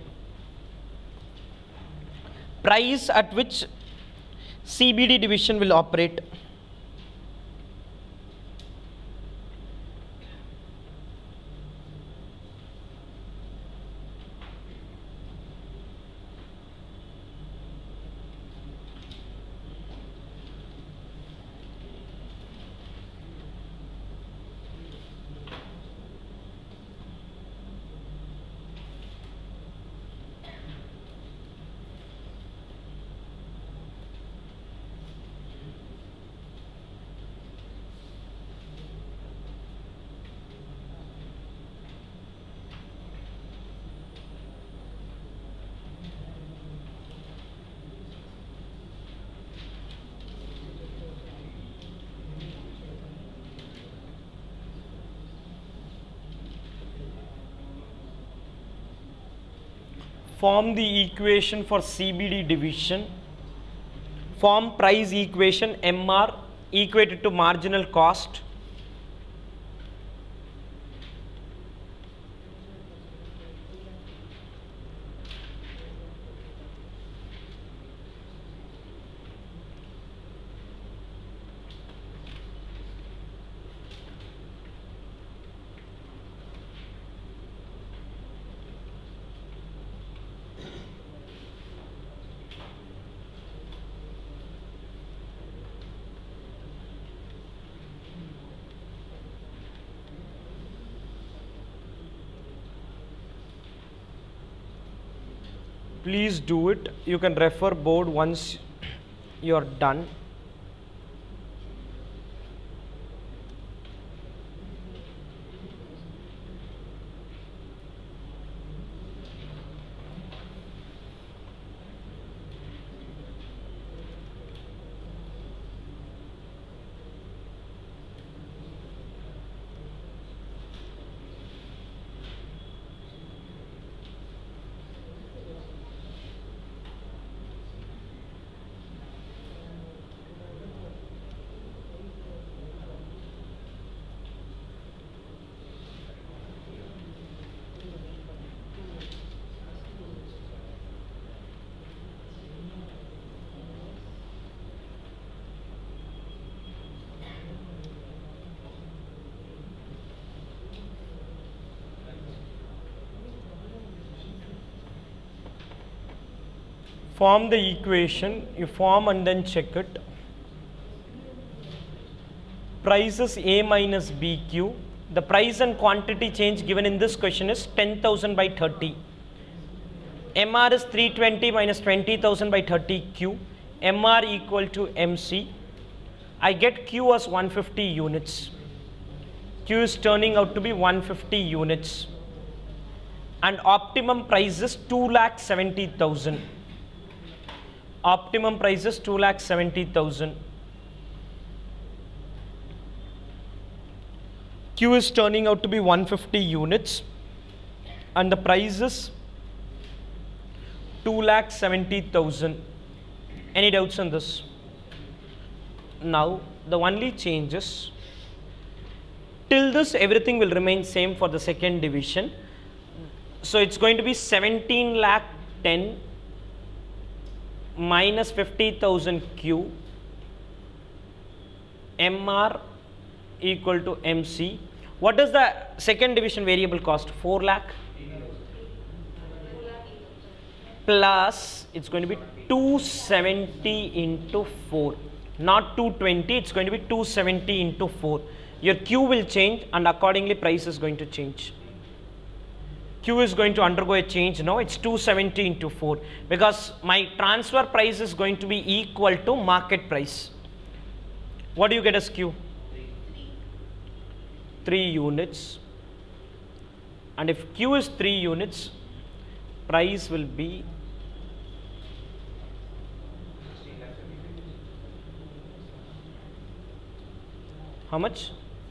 Price at which C B D division will operate. Form the equation for C B D division. Form price equation M R equated to marginal cost. Please do it. You can refer board once you are done. Form the equation, you form and then check it. Price is A minus B Q. The price and quantity change given in this question is ten thousand by thirty. M R is three twenty minus twenty thousand by thirty Q. M R equal to M C. I get Q as one hundred fifty units. Q is turning out to be one hundred fifty units. and optimum price is two lakh seventy thousand. Optimum price is two lakh seventy thousand. Q is turning out to be one hundred fifty units and the price is two lakh seventy thousand. Any doubts on this? Now the only change is, till this everything will remain same for the second division. So it's going to be seventeen lakh ten minus fifty thousand Q, M R equal to M C. What is the second division variable cost? four lakh plus it's going to be two seventy into four, not two twenty, it's going to be two seventy into four. Your Q will change and accordingly price is going to change. Q is going to undergo a change now. It's two seventy into four because my transfer price is going to be equal to market price. What do you get as Q? three units. And if Q is three units, price will be how much?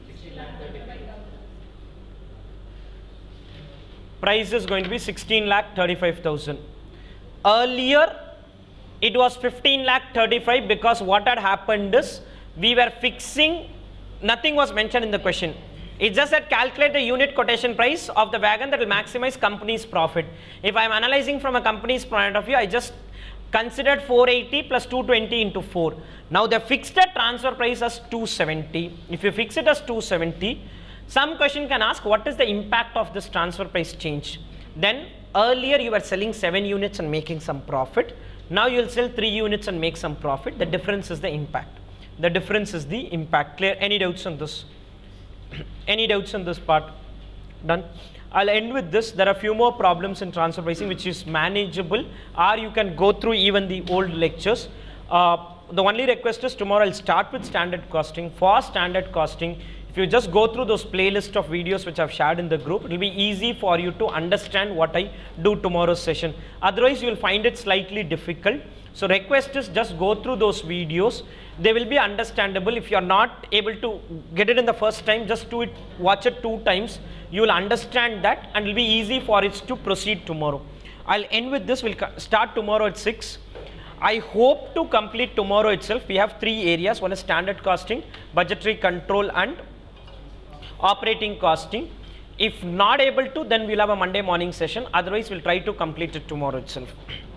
Price is going to be sixteen lakh thirty-five thousand. Earlier it was fifteen lakh thirty-five because what had happened is we were fixing, nothing was mentioned in the question. It's just that calculate the unit quotation price of the wagon that will maximize company's profit. If I am analyzing from a company's point of view, I just considered four eighty plus two twenty into four. Now they fixed the transfer price as two seventy. If you fix it as two seventy, some question can ask what is the impact of this transfer price change. Then earlier you were selling seven units and making some profit. Now you will sell three units and make some profit. The difference is the impact. The difference is the impact. Clear? Any doubts on this? Any doubts on this part? Done. I'll end with this. There are a few more problems in transfer pricing which is manageable, or you can go through even the old lectures. Uh, the only request is tomorrow I'll start with standard costing. For standard costing, if you just go through those playlist of videos which I've shared in the group, it will be easy for you to understand what I do tomorrow's session. Otherwise, you will find it slightly difficult. So request is just go through those videos. They will be understandable. If you are not able to get it in the first time, just do it, watch it two times. You will understand that and it will be easy for it to proceed tomorrow. I'll end with this. We'll start tomorrow at six. I hope to complete tomorrow itself. We have three areas. One is standard costing, budgetary control and operating costing. If not able to, then we'll have a Monday morning session. Otherwise, we'll try to complete it tomorrow itself.